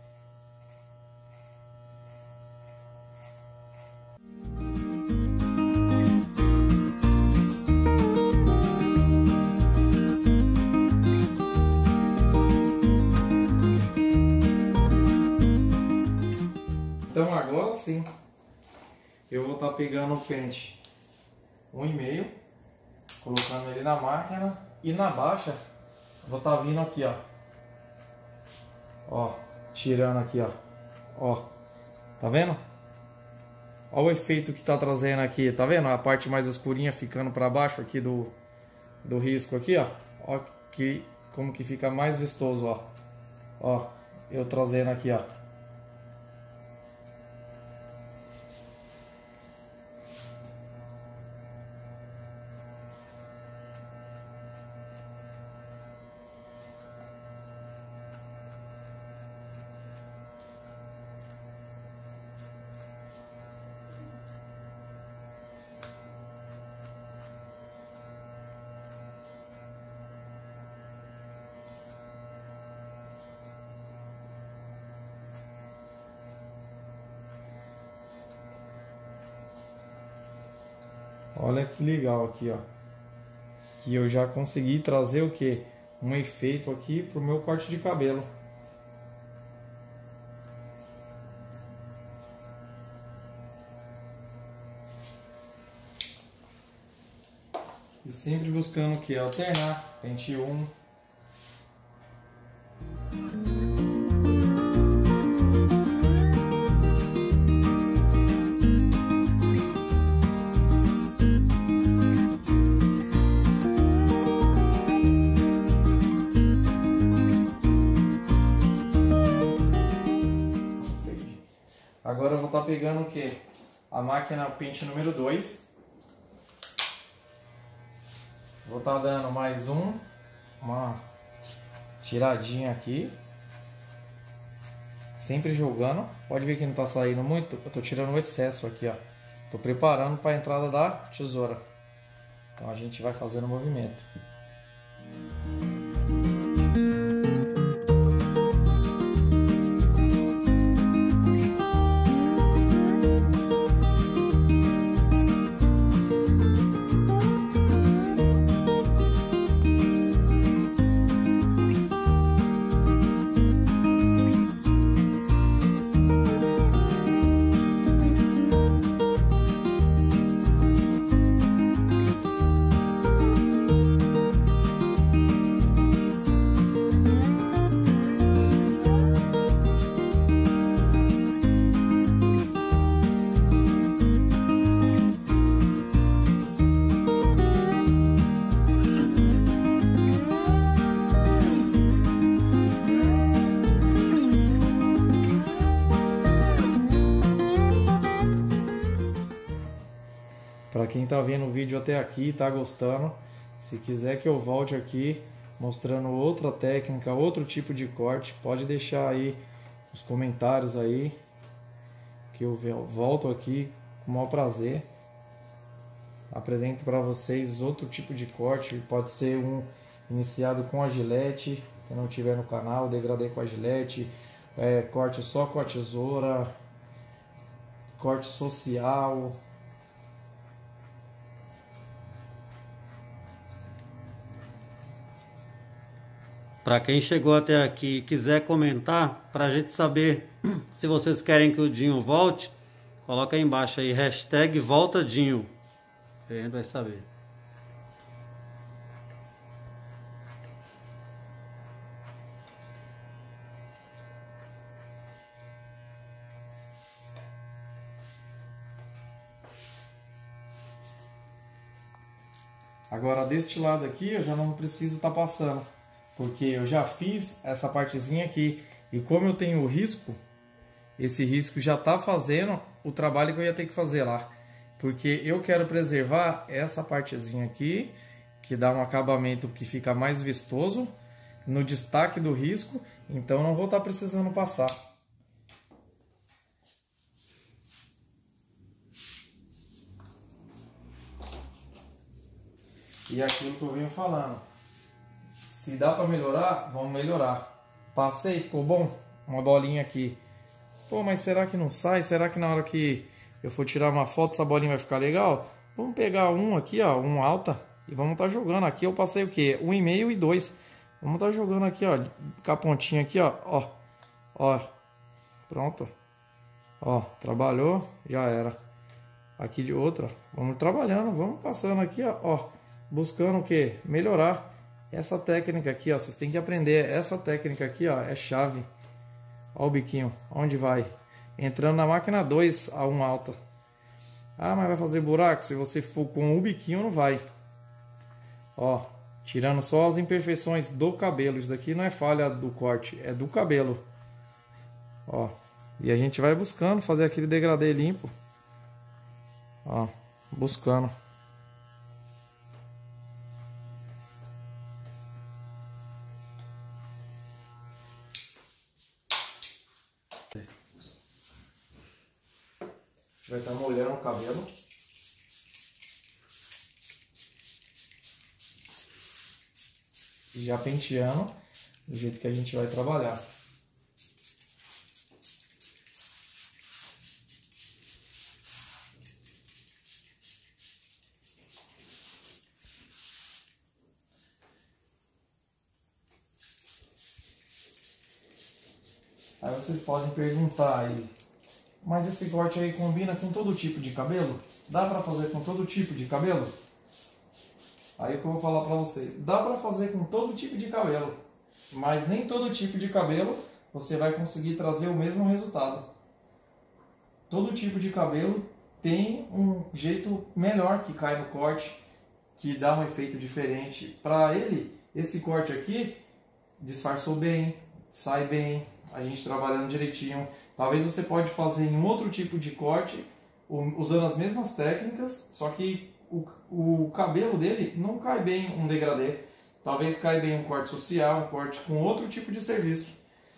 Então agora sim, eu vou estar pegando o pente 1,5, colocando ele na máquina e na baixa. Vou estar vindo aqui, ó. Ó, tirando aqui, ó. Ó, tá vendo? Ó o efeito que tá trazendo aqui, tá vendo? A parte mais escurinha ficando para baixo aqui do risco aqui, ó. Ó como que fica mais vistoso, ó. Ó, eu trazendo aqui, ó. Olha que legal aqui, ó. Que eu já consegui trazer o que? Um efeito aqui pro meu corte de cabelo. E sempre buscando o que? Alternar. Pente 1. Agora eu vou estar pegando o que? A máquina pente número 2. Vou estar dando mais uma tiradinha aqui. Sempre jogando. Pode ver que não está saindo muito. Eu estou tirando o excesso aqui, ó. Estou preparando para a entrada da tesoura. Então a gente vai fazendo o movimento. Para quem tá vendo o vídeo até aqui, tá gostando, se quiser que eu volte aqui mostrando outra técnica, outro tipo de corte, pode deixar aí nos comentários aí, que eu volto aqui com o maior prazer. Apresento para vocês outro tipo de corte, pode ser um iniciado com a gilete, se não tiver no canal, degradê com a gilete, corte só com a tesoura, corte social.
Para quem chegou até aqui e quiser comentar, para a gente saber se vocês querem que o Dinho volte, coloca aí embaixo aí, hashtag volta Dinho. A gente vai saber.
Agora deste lado aqui eu já não preciso estar passando, porque eu já fiz essa partezinha aqui. E como eu tenho o risco, esse risco já está fazendo o trabalho que eu ia ter que fazer lá. Porque eu quero preservar essa partezinha aqui, que dá um acabamento que fica mais vistoso, no destaque do risco, então não vou estar precisando passar. E aquilo que eu venho falando, se dá para melhorar, vamos melhorar. Passei, ficou bom? Uma bolinha aqui. Pô, mas será que não sai? Será que na hora que eu for tirar uma foto essa bolinha vai ficar legal? Vamos pegar um aqui, ó, um alta, e vamos estar jogando. Aqui eu passei o quê? 1,5 e 2. Vamos estar jogando aqui, ó, com a pontinha aqui, ó, ó. Pronto. Ó, trabalhou, já era. Aqui de outra, vamos trabalhando, vamos passando aqui, ó, buscando o quê? Melhorar. Essa técnica aqui, ó, vocês têm que aprender. Essa técnica aqui, ó, é chave. Ó o biquinho, onde vai? Entrando na máquina 2 a 1 alta. Ah, mas vai fazer buraco? Se você for com o biquinho, não vai. Ó, tirando só as imperfeições do cabelo. Isso daqui não é falha do corte, é do cabelo. Ó, e a gente vai buscando fazer aquele degradê limpo. Ó, buscando. A gente vai estar molhando o cabelo. E já penteando do jeito que a gente vai trabalhar. Aí vocês podem perguntar aí, mas esse corte aí combina com todo tipo de cabelo? Dá pra fazer com todo tipo de cabelo? Aí o que eu vou falar pra você, dá pra fazer com todo tipo de cabelo, mas nem todo tipo de cabelo você vai conseguir trazer o mesmo resultado. Todo tipo de cabelo tem um jeito melhor que cai no corte, que dá um efeito diferente. Pra ele, esse corte aqui disfarçou bem, sai bem, a gente trabalhando direitinho. Talvez você pode fazer em outro tipo de corte, usando as mesmas técnicas, só que o cabelo dele não cai bem um degradê. Talvez cai bem um corte social, um corte com outro tipo de serviço.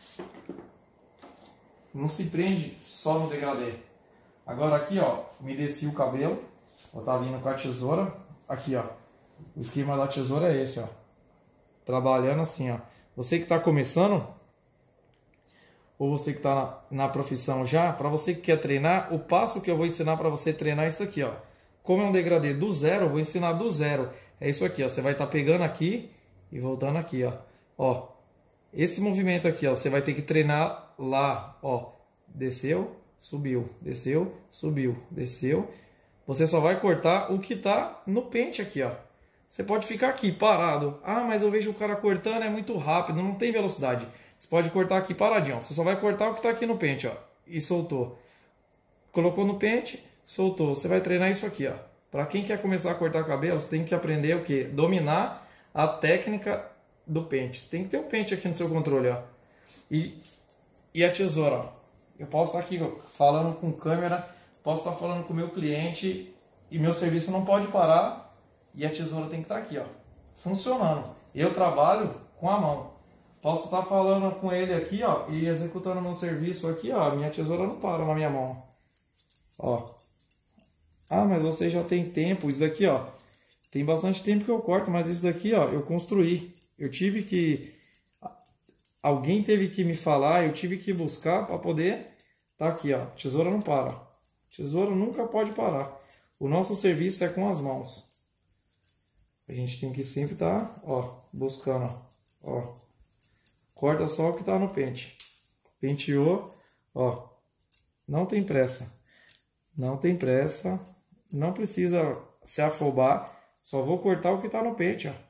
Não se prende só no degradê. Agora aqui, ó, umedeci o cabelo. Ó, tá vindo com a tesoura. Aqui, ó. O esquema da tesoura é esse, ó. Trabalhando assim, ó. Você que tá começando, ou você que está na profissão já, para você que quer treinar, o passo que eu vou ensinar para você treinar é isso aqui, ó. Como é um degradê do zero, eu vou ensinar do zero. É isso aqui, ó. Você vai estar pegando aqui e voltando aqui, ó. Ó, esse movimento aqui, ó, você vai ter que treinar lá, ó. Desceu, subiu, desceu, subiu, desceu. Você só vai cortar o que tá no pente aqui, ó. Você pode ficar aqui parado. Ah, mas eu vejo o cara cortando, é muito rápido, não tem velocidade. Você pode cortar aqui paradinho, ó. Você só vai cortar o que está aqui no pente, ó. E soltou. Colocou no pente, soltou. Você vai treinar isso aqui, ó. Para quem quer começar a cortar cabelo, você tem que aprender o quê? Dominar a técnica do pente. Você tem que ter o pente aqui no seu controle, ó. E a tesoura, ó. Eu posso estar aqui falando com câmera, posso estar falando com o meu cliente e meu serviço não pode parar e a tesoura tem que estar aqui, ó, funcionando. Eu trabalho com a mão. Posso estar falando com ele aqui, ó, e executando meu serviço aqui, ó, a minha tesoura não para na minha mão. Ó. Ah, mas você já tem tempo. Isso daqui, ó, tem bastante tempo que eu corto, mas isso daqui, ó, eu construí. Eu tive que... Alguém teve que me falar, eu tive que buscar para poder... Tá aqui, ó, tesoura não para. Tesoura nunca pode parar. O nosso serviço é com as mãos. A gente tem que sempre estar, ó, buscando, ó. Corta só o que tá no pente. Penteou, ó. Não tem pressa. Não tem pressa. Não precisa se afobar. Só vou cortar o que tá no pente, ó.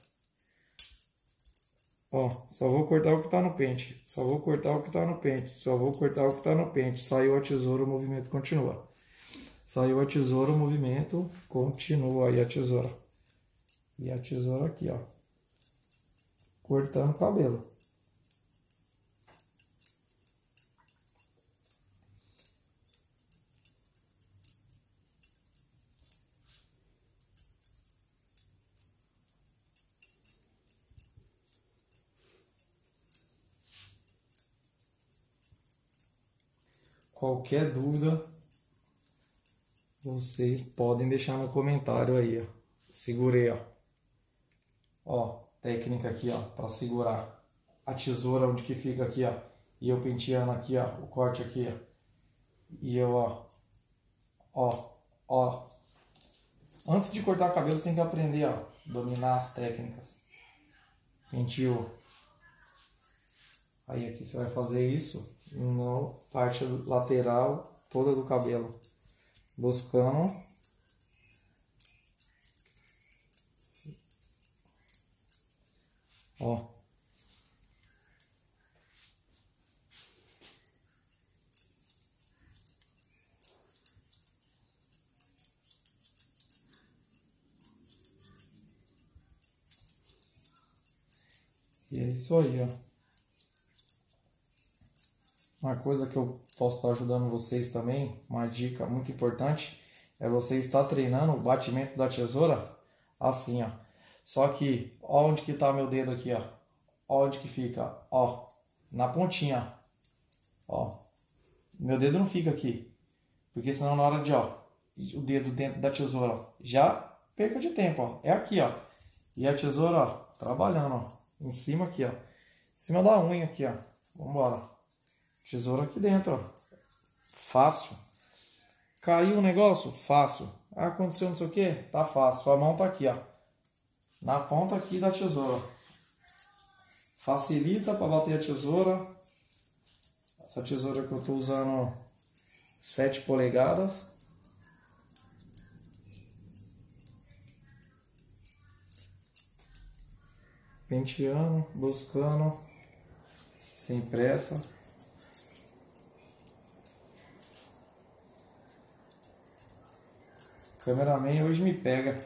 Ó, só vou cortar o que tá no pente. Só vou cortar o que tá no pente. Só vou cortar o que tá no pente. Saiu a tesoura, o movimento continua. Saiu a tesoura, o movimento continua. Aí a tesoura. E a tesoura aqui, ó. Cortando o cabelo. Qualquer dúvida, vocês podem deixar no comentário aí, ó. Segurei, ó. Ó, técnica aqui, ó, para segurar a tesoura onde que fica aqui, ó. E eu penteando aqui, ó, o corte aqui, ó. E eu, ó. Antes de cortar o cabelo, você tem que aprender, ó, dominar as técnicas. Penteou. Aí aqui você vai fazer isso na parte lateral toda do cabelo, buscando ó. E é isso aí, ó. Uma coisa que eu posso estar ajudando vocês também, uma dica muito importante, é você estar treinando o batimento da tesoura assim, ó. Só que, ó onde que tá meu dedo aqui, ó. Ó onde que fica, ó. Na pontinha, ó. Meu dedo não fica aqui. Porque senão na hora de, ó, o dedo dentro da tesoura, ó, já perca de tempo, ó. É aqui, ó. E a tesoura, ó, trabalhando, ó. Em cima aqui, ó. Em cima da unha aqui, ó. Vambora. Tesoura aqui dentro, ó. Fácil. Caiu um negócio? Fácil. Ah, aconteceu não sei o que? Tá fácil. Sua mão tá aqui, ó. Na ponta aqui da tesoura. Facilita para bater a tesoura. Essa tesoura que eu tô usando 7 polegadas. Penteando, buscando. Sem pressa. O cameraman hoje me pega.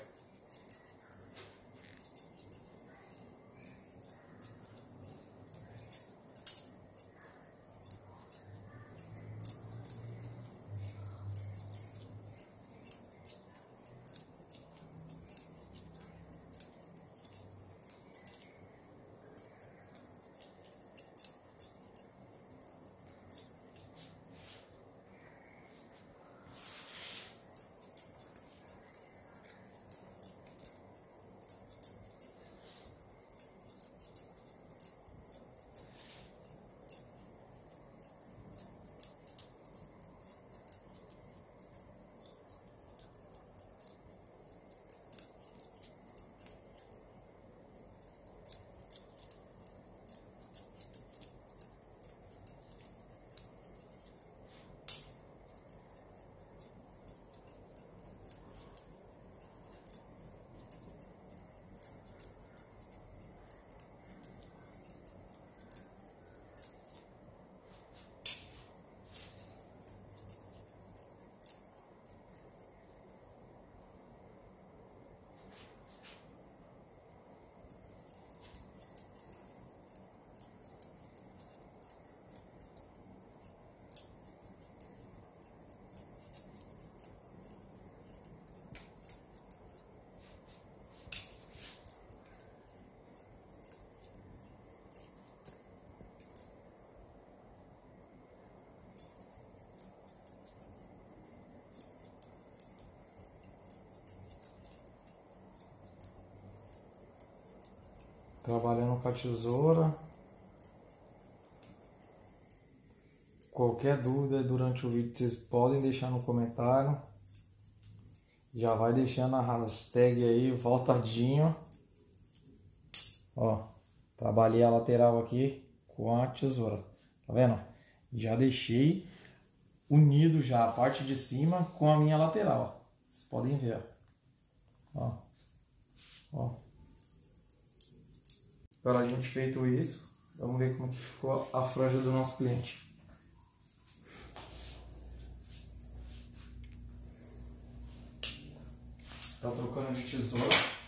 Trabalhando com a tesoura. Qualquer dúvida durante o vídeo vocês podem deixar no comentário. Já vai deixando a hashtag aí, voltadinho. Ó, trabalhei a lateral aqui com a tesoura. Tá vendo? Já deixei unido já a parte de cima com a minha lateral. Vocês podem ver, ó. Ó. Agora a gente feito isso, vamos ver como que ficou a franja do nosso cliente. Tá trocando de tesoura.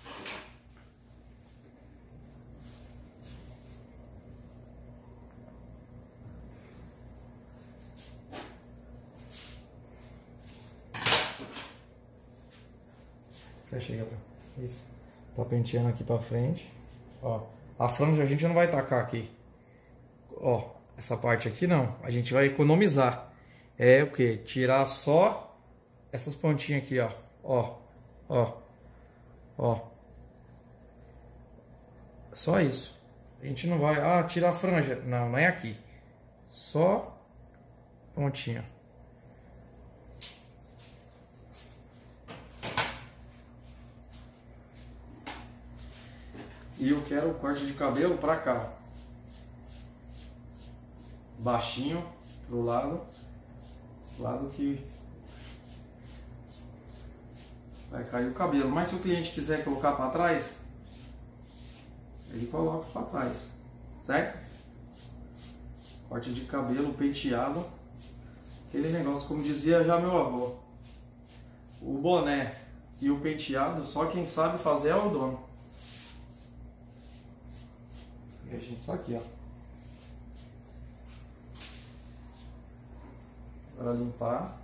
Chega pra isso. Tá penteando aqui pra frente. Ó, a franja a gente não vai tacar aqui. Ó, essa parte aqui não. A gente vai economizar. É o que? Tirar só essas pontinhas aqui, ó. Ó, ó, ó. Só isso. A gente não vai, tirar a franja. Não, não é aqui. Só pontinha. E eu quero o corte de cabelo pra cá. Baixinho pro lado. Lado que vai cair o cabelo. Mas se o cliente quiser colocar pra trás, ele coloca pra trás. Certo? Corte de cabelo penteado. Aquele negócio, como dizia já meu avô. O boné e o penteado, só quem sabe fazer é o dono. E a gente tá aqui, ó. Para limpar.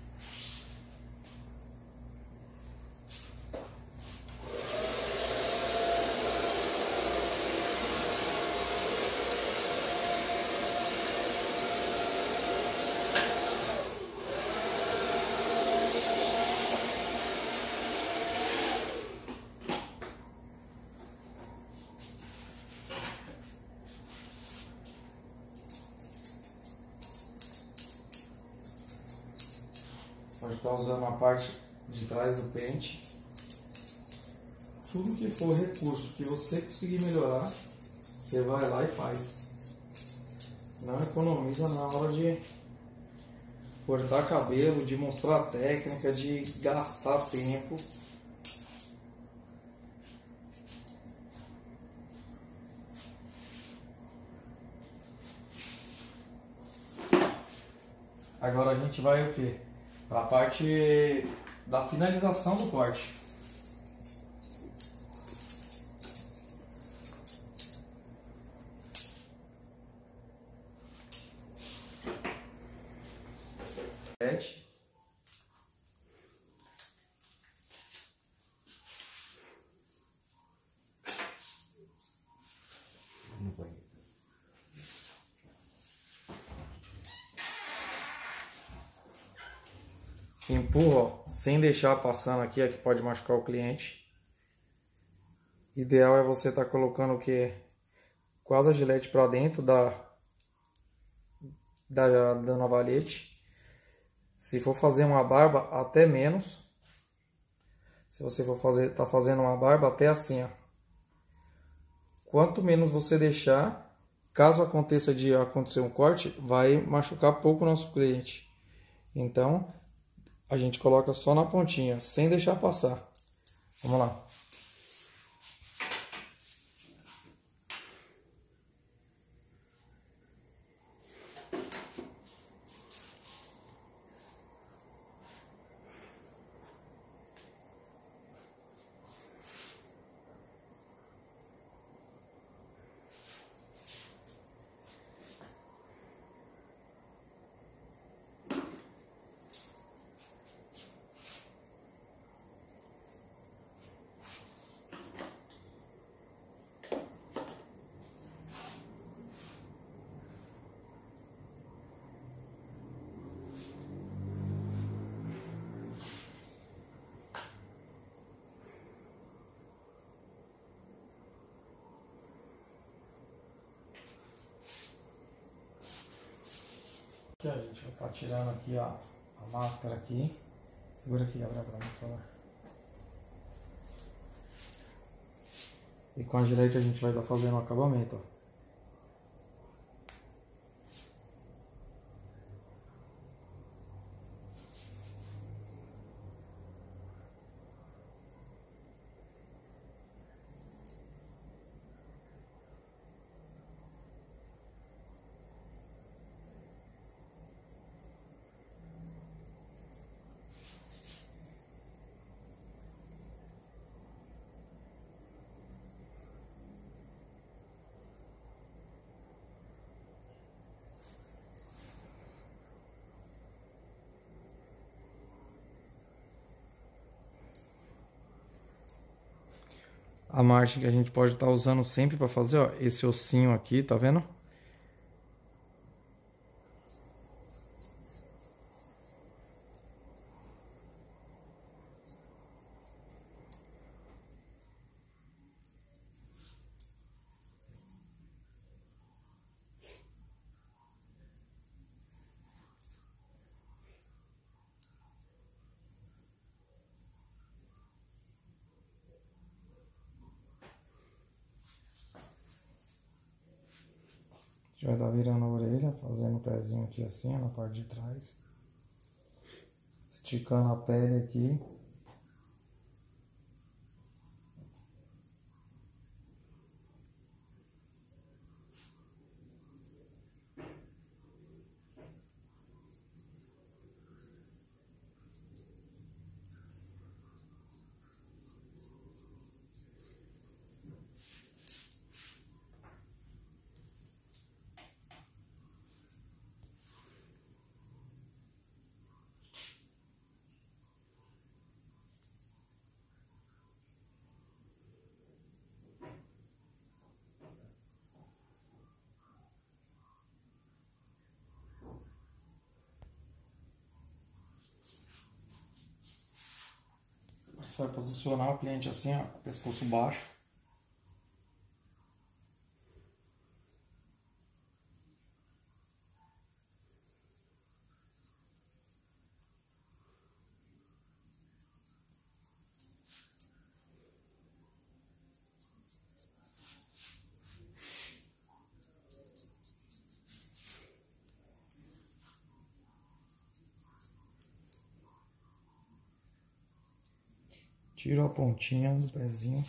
Pode estar usando a parte de trás do pente. Tudo que for recurso que você conseguir melhorar, você vai lá e faz. Não economiza na hora de cortar cabelo, de mostrar a técnica, de gastar tempo. Agora a gente vai o quê? Para a parte da finalização do corte. Empurra, ó, sem deixar passando aqui, que pode machucar o cliente. Ideal é você estar colocando o que? Quase a gilete para dentro da navalhete. Se for fazer uma barba, até menos. Se você for tá fazendo uma barba, até assim, ó. Quanto menos você deixar, caso aconteça de acontecer um corte, vai machucar pouco o nosso cliente. Então, a gente coloca só na pontinha, sem deixar passar. Vamos lá. Aqui a gente vai estar tirando aqui a máscara aqui. Segura aqui, Gabriel, pra mim, por favor. E com a Gillette a gente vai estar fazendo o acabamento, ó. A marcha que a gente pode estar usando sempre para fazer, ó, esse ossinho aqui, tá vendo? A gente vai estar virando a orelha, fazendo o pezinho aqui assim, ó, na parte de trás. Esticando a pele aqui. Você vai posicionar o cliente assim, ó, pescoço baixo. Tiro a pontinha do pezinho.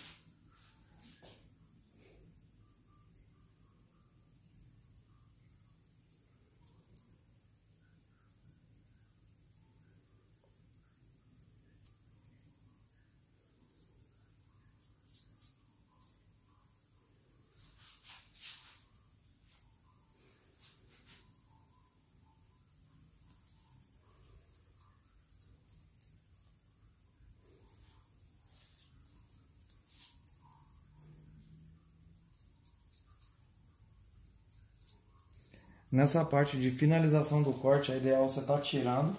Nessa parte de finalização do corte, a ideal é você estar tirando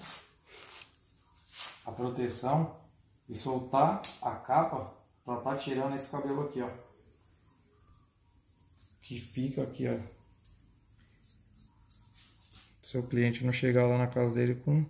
a proteção e soltar a capa para estar tirando esse cabelo aqui, ó. Que fica aqui, ó. Seu cliente não chegar lá na casa dele com...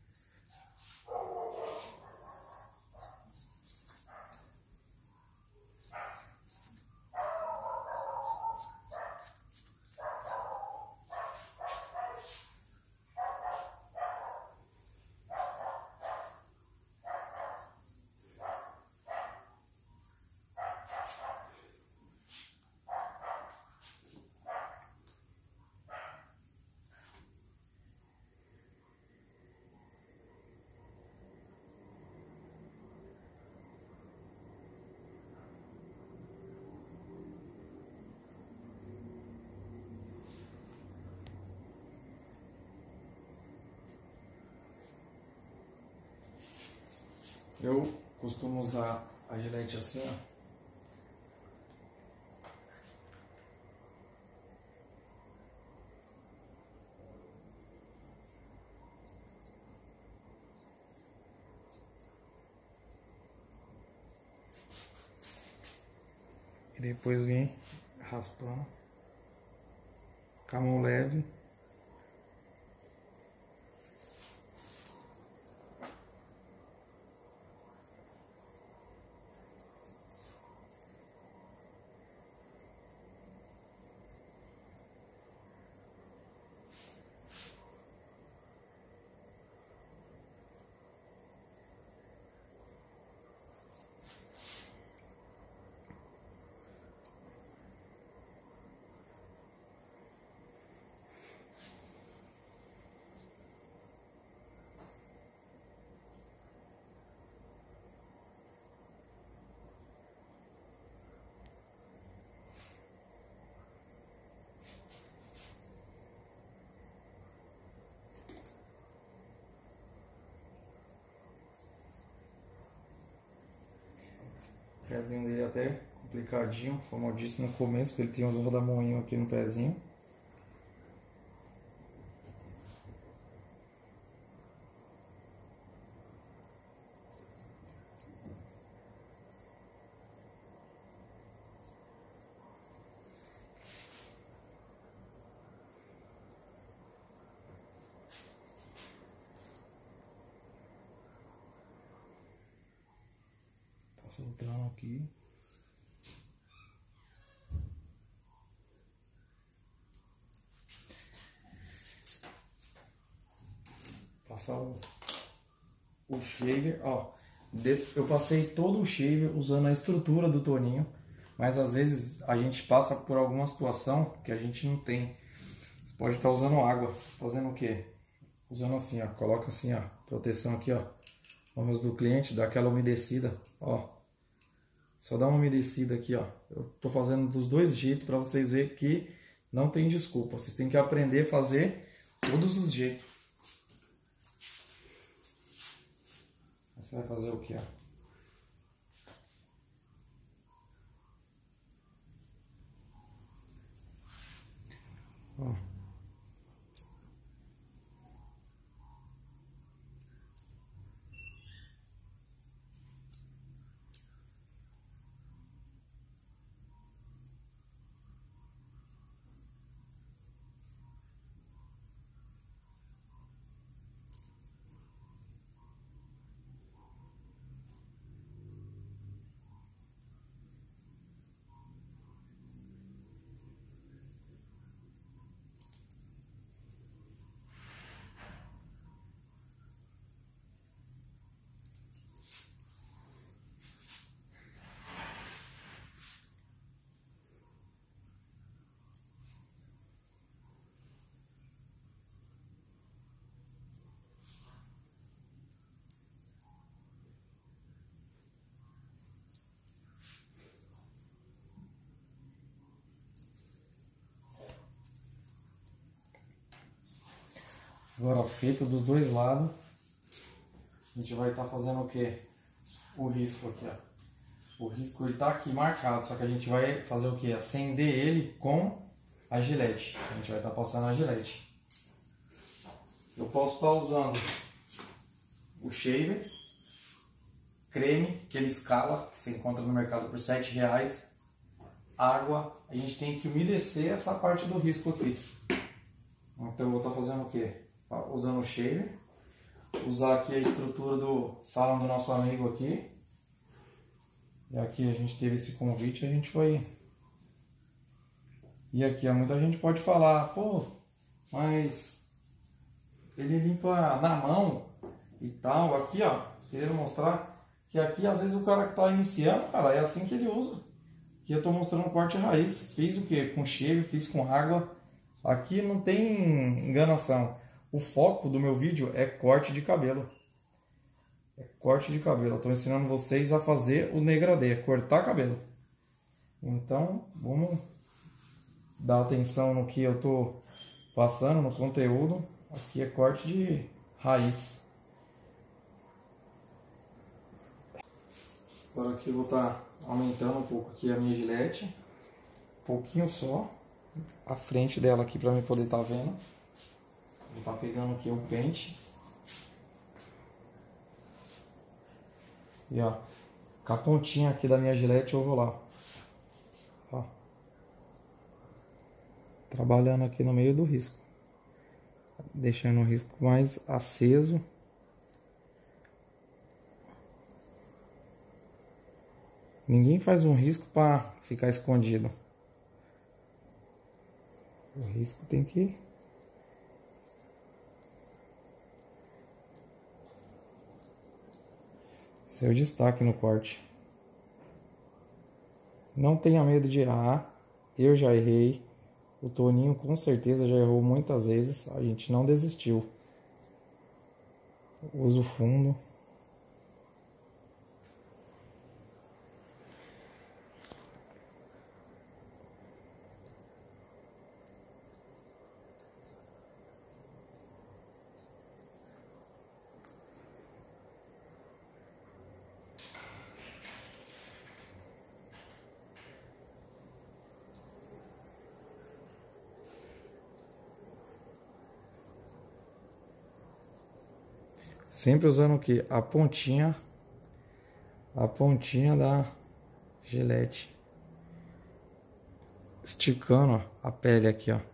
Eu costumo usar a Gillette assim, ó. E depois vem raspando com a mão leve. O pezinho dele até complicadinho, como eu disse no começo, porque ele tem uns rodamoinhos aqui no pezinho. Tá soltando aqui. Passar o shaver, ó. Eu passei todo o shaver usando a estrutura do Toninho, mas às vezes a gente passa por alguma situação que a gente não tem. Você pode estar usando água, fazendo o quê? Usando assim, ó, coloca assim, ó, proteção aqui, ó, no rosto do cliente, dá aquela umedecida, ó. Só dá uma umedecida aqui, ó. Eu tô fazendo dos dois jeitos para vocês verem que não tem desculpa. Vocês têm que aprender a fazer todos os jeitos. Você vai fazer o que, ó? Ó. Agora feito dos dois lados, a gente vai estar fazendo o que? O risco aqui, ó. O risco ele tá aqui marcado, só que a gente vai fazer o que? Acender ele com a gilete. A gente vai estar passando a gilete. Eu posso estar usando o shaver, creme, aquele Scala que você encontra no mercado por R$7, água. A gente tem que umedecer essa parte do risco aqui. Então eu vou estar fazendo o que? Usando o shaver, usar aqui a estrutura do salão do nosso amigo aqui. E aqui a gente teve esse convite, a gente foi. E aqui muita gente pode falar, pô, mas ele limpa na mão e tal. Aqui, ó, querendo mostrar que aqui às vezes o cara que tá iniciando, cara, é assim que ele usa. Aqui eu tô mostrando um corte raiz. Fiz o que? Com shaver, fiz com água. Aqui não tem enganação. O foco do meu vídeo é corte de cabelo. É corte de cabelo. Eu estou ensinando vocês a fazer o degradê, é cortar cabelo. Então, vamos dar atenção no que eu estou passando, no conteúdo. Aqui é corte de raiz. Agora aqui eu vou estar aumentando um pouco aqui a minha gilete. Um pouquinho só. A frente dela aqui para mim poder estar vendo. Vou estar pegando aqui o pente. E ó, com a pontinha aqui da minha gilete eu vou lá. Ó. Trabalhando aqui no meio do risco. Deixando o risco mais aceso. Ninguém faz um risco para ficar escondido. O risco tem que... seu destaque no corte. Não tenha medo de errar. Eu já errei. O Toninho com certeza já errou muitas vezes. A gente não desistiu. Uso fundo. Sempre usando o que? A pontinha da Gillette. Esticando, ó, a pele aqui, ó.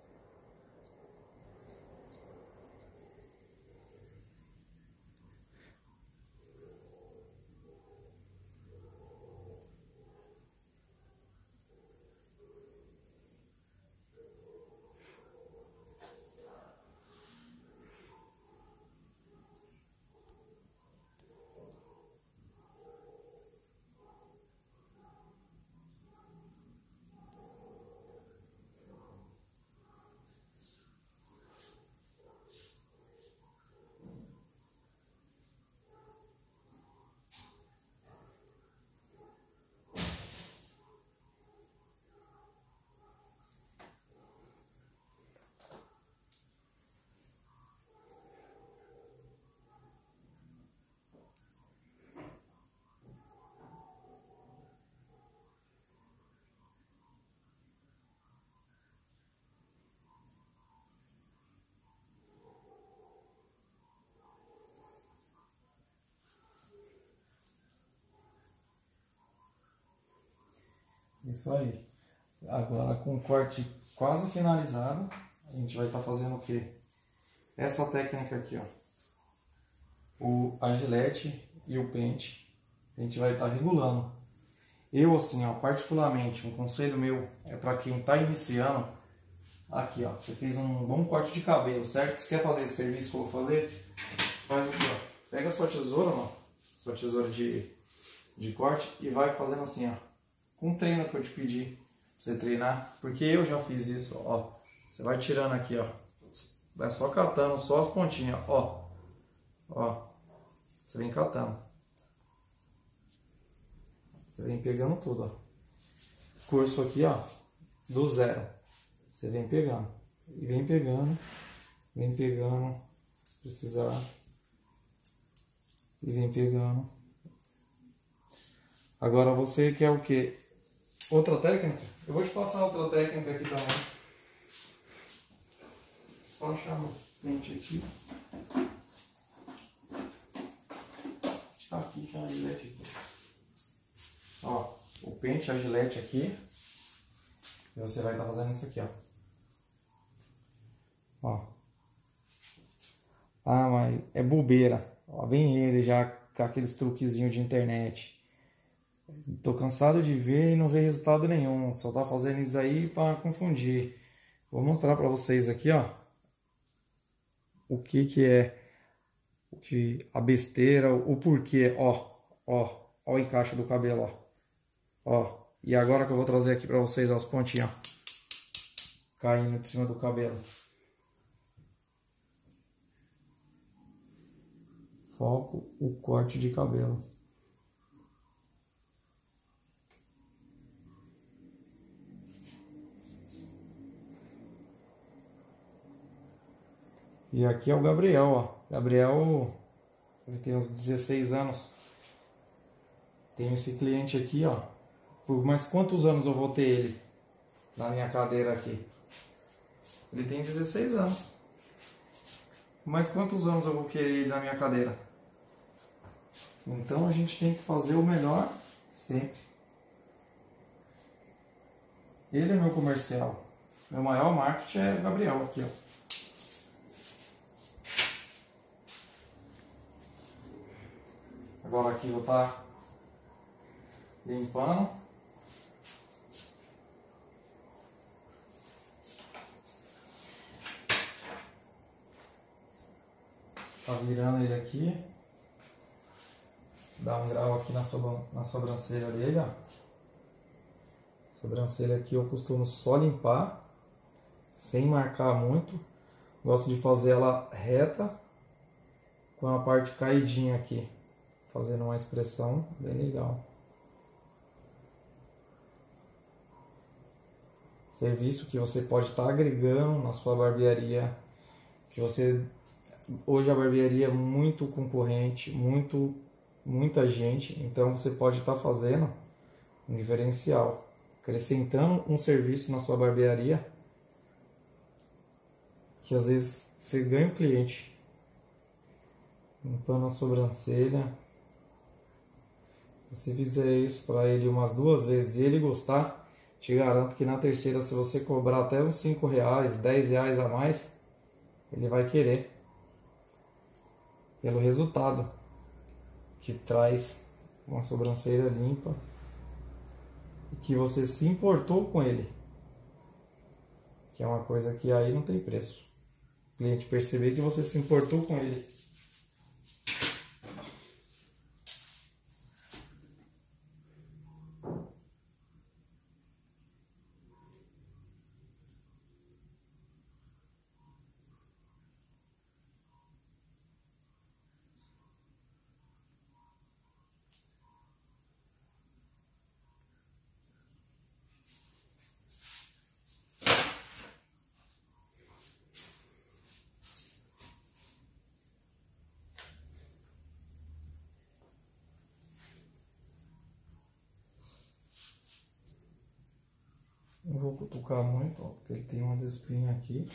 Isso aí. Agora com o corte quase finalizado, a gente vai estar fazendo o quê? Essa técnica aqui, ó. A Gillette e o pente, a gente vai estar regulando. Eu, assim, ó, particularmente, um conselho meu é para quem está iniciando. Aqui, ó, você fez um bom corte de cabelo, certo? Você quer fazer esse serviço que eu vou fazer? Faz o quê, ó? Pega a sua tesoura, ó, sua tesoura de corte e vai fazendo assim, ó. Com o treino que eu te pedi pra você treinar, porque eu já fiz isso, ó. Você vai tirando aqui, ó. Vai só catando só as pontinhas, ó. Ó. Você vem catando. Você vem pegando tudo, ó. Curso aqui, ó, do zero. Você vem pegando. E vem pegando. Vem pegando. Se precisar. E vem pegando. Agora você quer o quê? Outra técnica? Eu vou te passar outra técnica aqui também. Só achar o pente aqui. Está aqui, tem a Gillette aqui. Ó, o pente, a Gillette aqui. E você vai estar fazendo isso aqui, ó. Ó. Ah, mas é bobeira. Ó, vem ele já com aqueles truquezinhos de internet. Tô cansado de ver e não ver resultado nenhum. Só tá fazendo isso daí para confundir. Vou mostrar para vocês aqui, ó. O que é a besteira, o porquê, ó. Ó o encaixe do cabelo, ó. E agora que eu vou trazer aqui para vocês as pontinhas, ó, caindo de cima do cabelo. Foco o corte de cabelo. E aqui é o Gabriel, ó. Gabriel, ele tem uns 16 anos. Tenho esse cliente aqui, ó. Por mais quantos anos eu vou ter ele na minha cadeira aqui? Ele tem 16 anos. Mas quantos anos eu vou querer ele na minha cadeira? Então a gente tem que fazer o melhor sempre. Ele é meu comercial. Meu maior marketing é o Gabriel aqui, ó. Agora aqui eu vou estar limpando. Tá virando ele aqui. Dá um grau aqui na sobrancelha dele, ó. Sobrancelha aqui eu costumo só limpar, sem marcar muito. Gosto de fazer ela reta, com a parte caidinha aqui, fazendo uma expressão bem legal. Serviço que você pode estar agregando na sua barbearia, que você... Hoje a barbearia é muito concorrente, muita gente, então você pode estar fazendo um diferencial, acrescentando um serviço na sua barbearia, que às vezes você ganha um cliente. Limpando a sobrancelha. Se você fizer isso para ele umas 2 vezes e ele gostar, te garanto que na terceira, se você cobrar até uns 5 reais, 10 reais a mais, ele vai querer. Pelo resultado que traz uma sobrancelha limpa e que você se importou com ele. Que é uma coisa que aí não tem preço. O cliente perceber que você se importou com ele. Não vou cutucar muito, ó, porque ele tem umas espinhas aqui.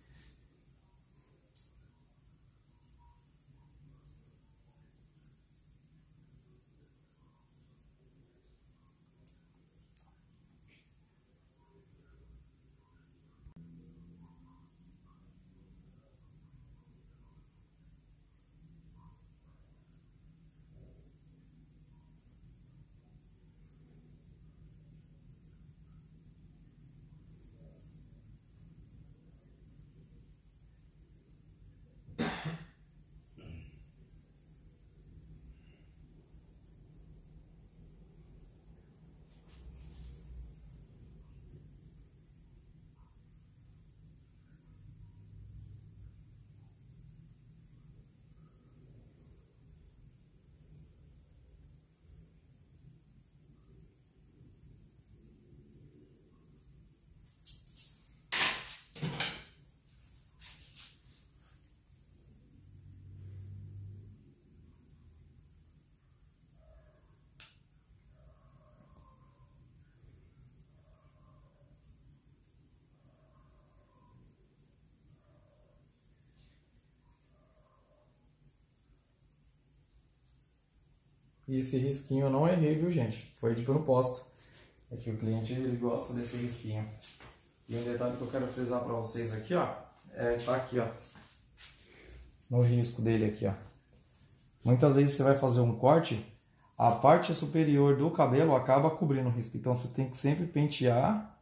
E esse risquinho eu não errei, viu, gente? Foi de propósito. É que o cliente ele gosta desse risquinho. E um detalhe que eu quero frisar para vocês aqui, ó, tá aqui, ó, no risco dele aqui, ó. Muitas vezes você vai fazer um corte, a parte superior do cabelo acaba cobrindo o risco. Então você tem que sempre pentear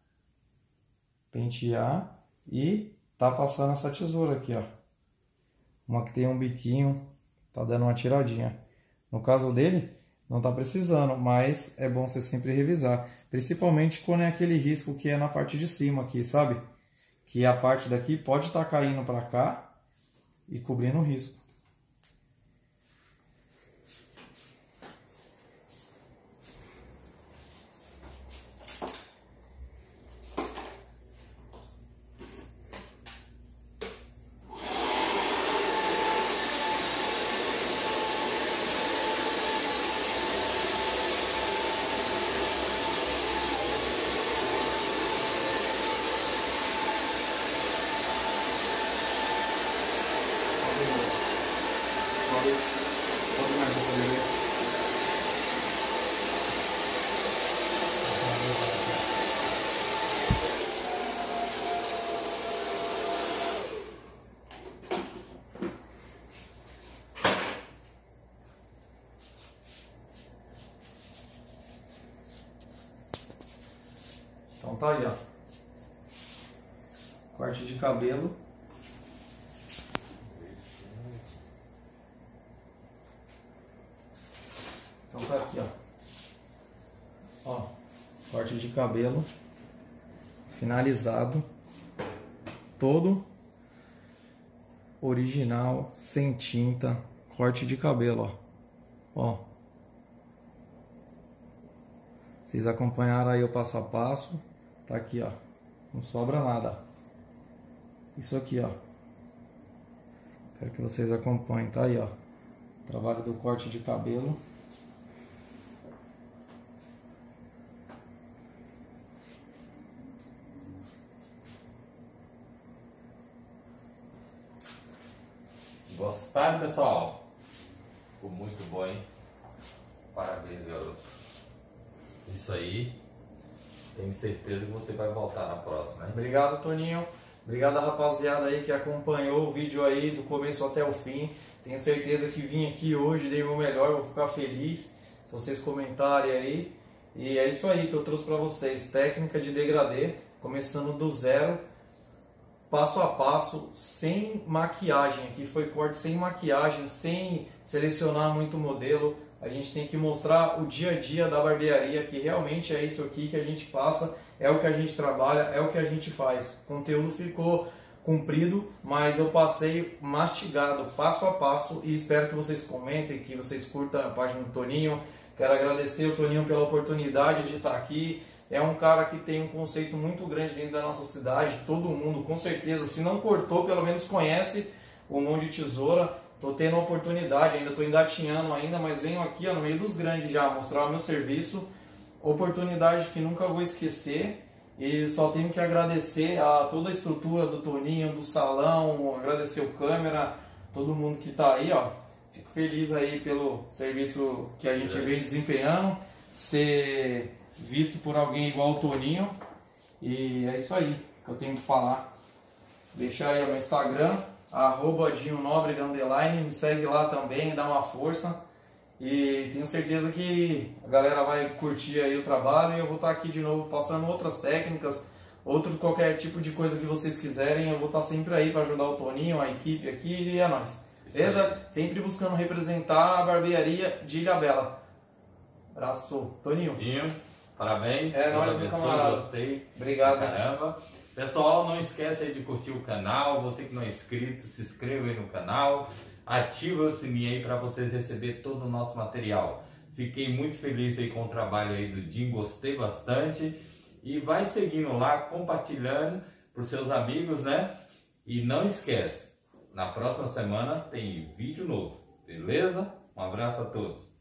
e tá passando essa tesoura aqui, ó. Uma que tem um biquinho, tá dando uma tiradinha. No caso dele, não tá precisando, mas é bom você sempre revisar. Principalmente quando é aquele risco que é na parte de cima aqui, sabe? Que a parte daqui pode estar caindo para cá e cobrindo o risco. Pode mais um pouquinho. Então tá aí, ó. Corte de cabelo. Então tá aqui, ó, corte de cabelo finalizado, todo original, sem tinta, corte de cabelo, ó. Vocês acompanharam aí o passo a passo, tá aqui, ó, não sobra nada. Isso aqui, ó, quero que vocês acompanhem, tá aí, ó, trabalho do corte de cabelo.
Gostaram, pessoal? Ficou muito bom, hein? Parabéns, garoto. Isso aí. Tenho certeza que você vai voltar na próxima, hein?
Obrigado, Toninho. Obrigado, rapaziada aí que acompanhou o vídeo aí do começo até o fim. Tenho certeza que vim aqui hoje, dei o meu melhor, vou ficar feliz se vocês comentarem aí. E é isso aí que eu trouxe para vocês, técnica de degradê, começando do zero, passo a passo, sem maquiagem. Aqui foi corte sem maquiagem, sem selecionar muito modelo. A gente tem que mostrar o dia a dia da barbearia, que realmente é isso aqui que a gente passa, é o que a gente trabalha, é o que a gente faz. O conteúdo ficou comprido, mas eu passei mastigado, passo a passo, e espero que vocês comentem, que vocês curtam a página do Toninho. Quero agradecer o Toninho pela oportunidade de estar aqui. É um cara que tem um conceito muito grande dentro da nossa cidade. Todo mundo, com certeza, se não cortou, pelo menos conhece o Mão de Tesoura. Estou tendo a oportunidade, ainda estou engatinhando ainda, mas venho aqui no meio dos grandes já, mostrar o meu serviço. Oportunidade que nunca vou esquecer. E só tenho que agradecer a toda a estrutura do Toninho, do salão, agradecer o câmera, todo mundo que está aí, ó. Fico feliz aí pelo serviço que a gente vem desempenhando, ser visto por alguém igual o Toninho. E é isso aí que eu tenho que falar. Deixar aí o meu Instagram, @DinhoNobre_, me segue lá também, dá uma força. E tenho certeza que a galera vai curtir aí o trabalho, e eu vou estar aqui de novo passando outras técnicas, qualquer tipo de coisa que vocês quiserem. Eu vou estar sempre aí para ajudar o Toninho, a equipe aqui, e é nóis. Beleza? Sempre buscando representar a barbearia de Ilhabela. Abraço, Toninho.
Parabéns.
É nóis, meu camarada.
Gostei.
Obrigado.
Caramba. Pessoal, não esquece aí de curtir o canal. Você que não é inscrito, se inscreva aí no canal. Ativa o sininho aí para vocês receberem todo o nosso material. Fiquei muito feliz aí com o trabalho aí do Jim, gostei bastante. E vai seguindo lá, compartilhando para os seus amigos, né? E não esquece, na próxima semana tem vídeo novo, beleza? Um abraço a todos.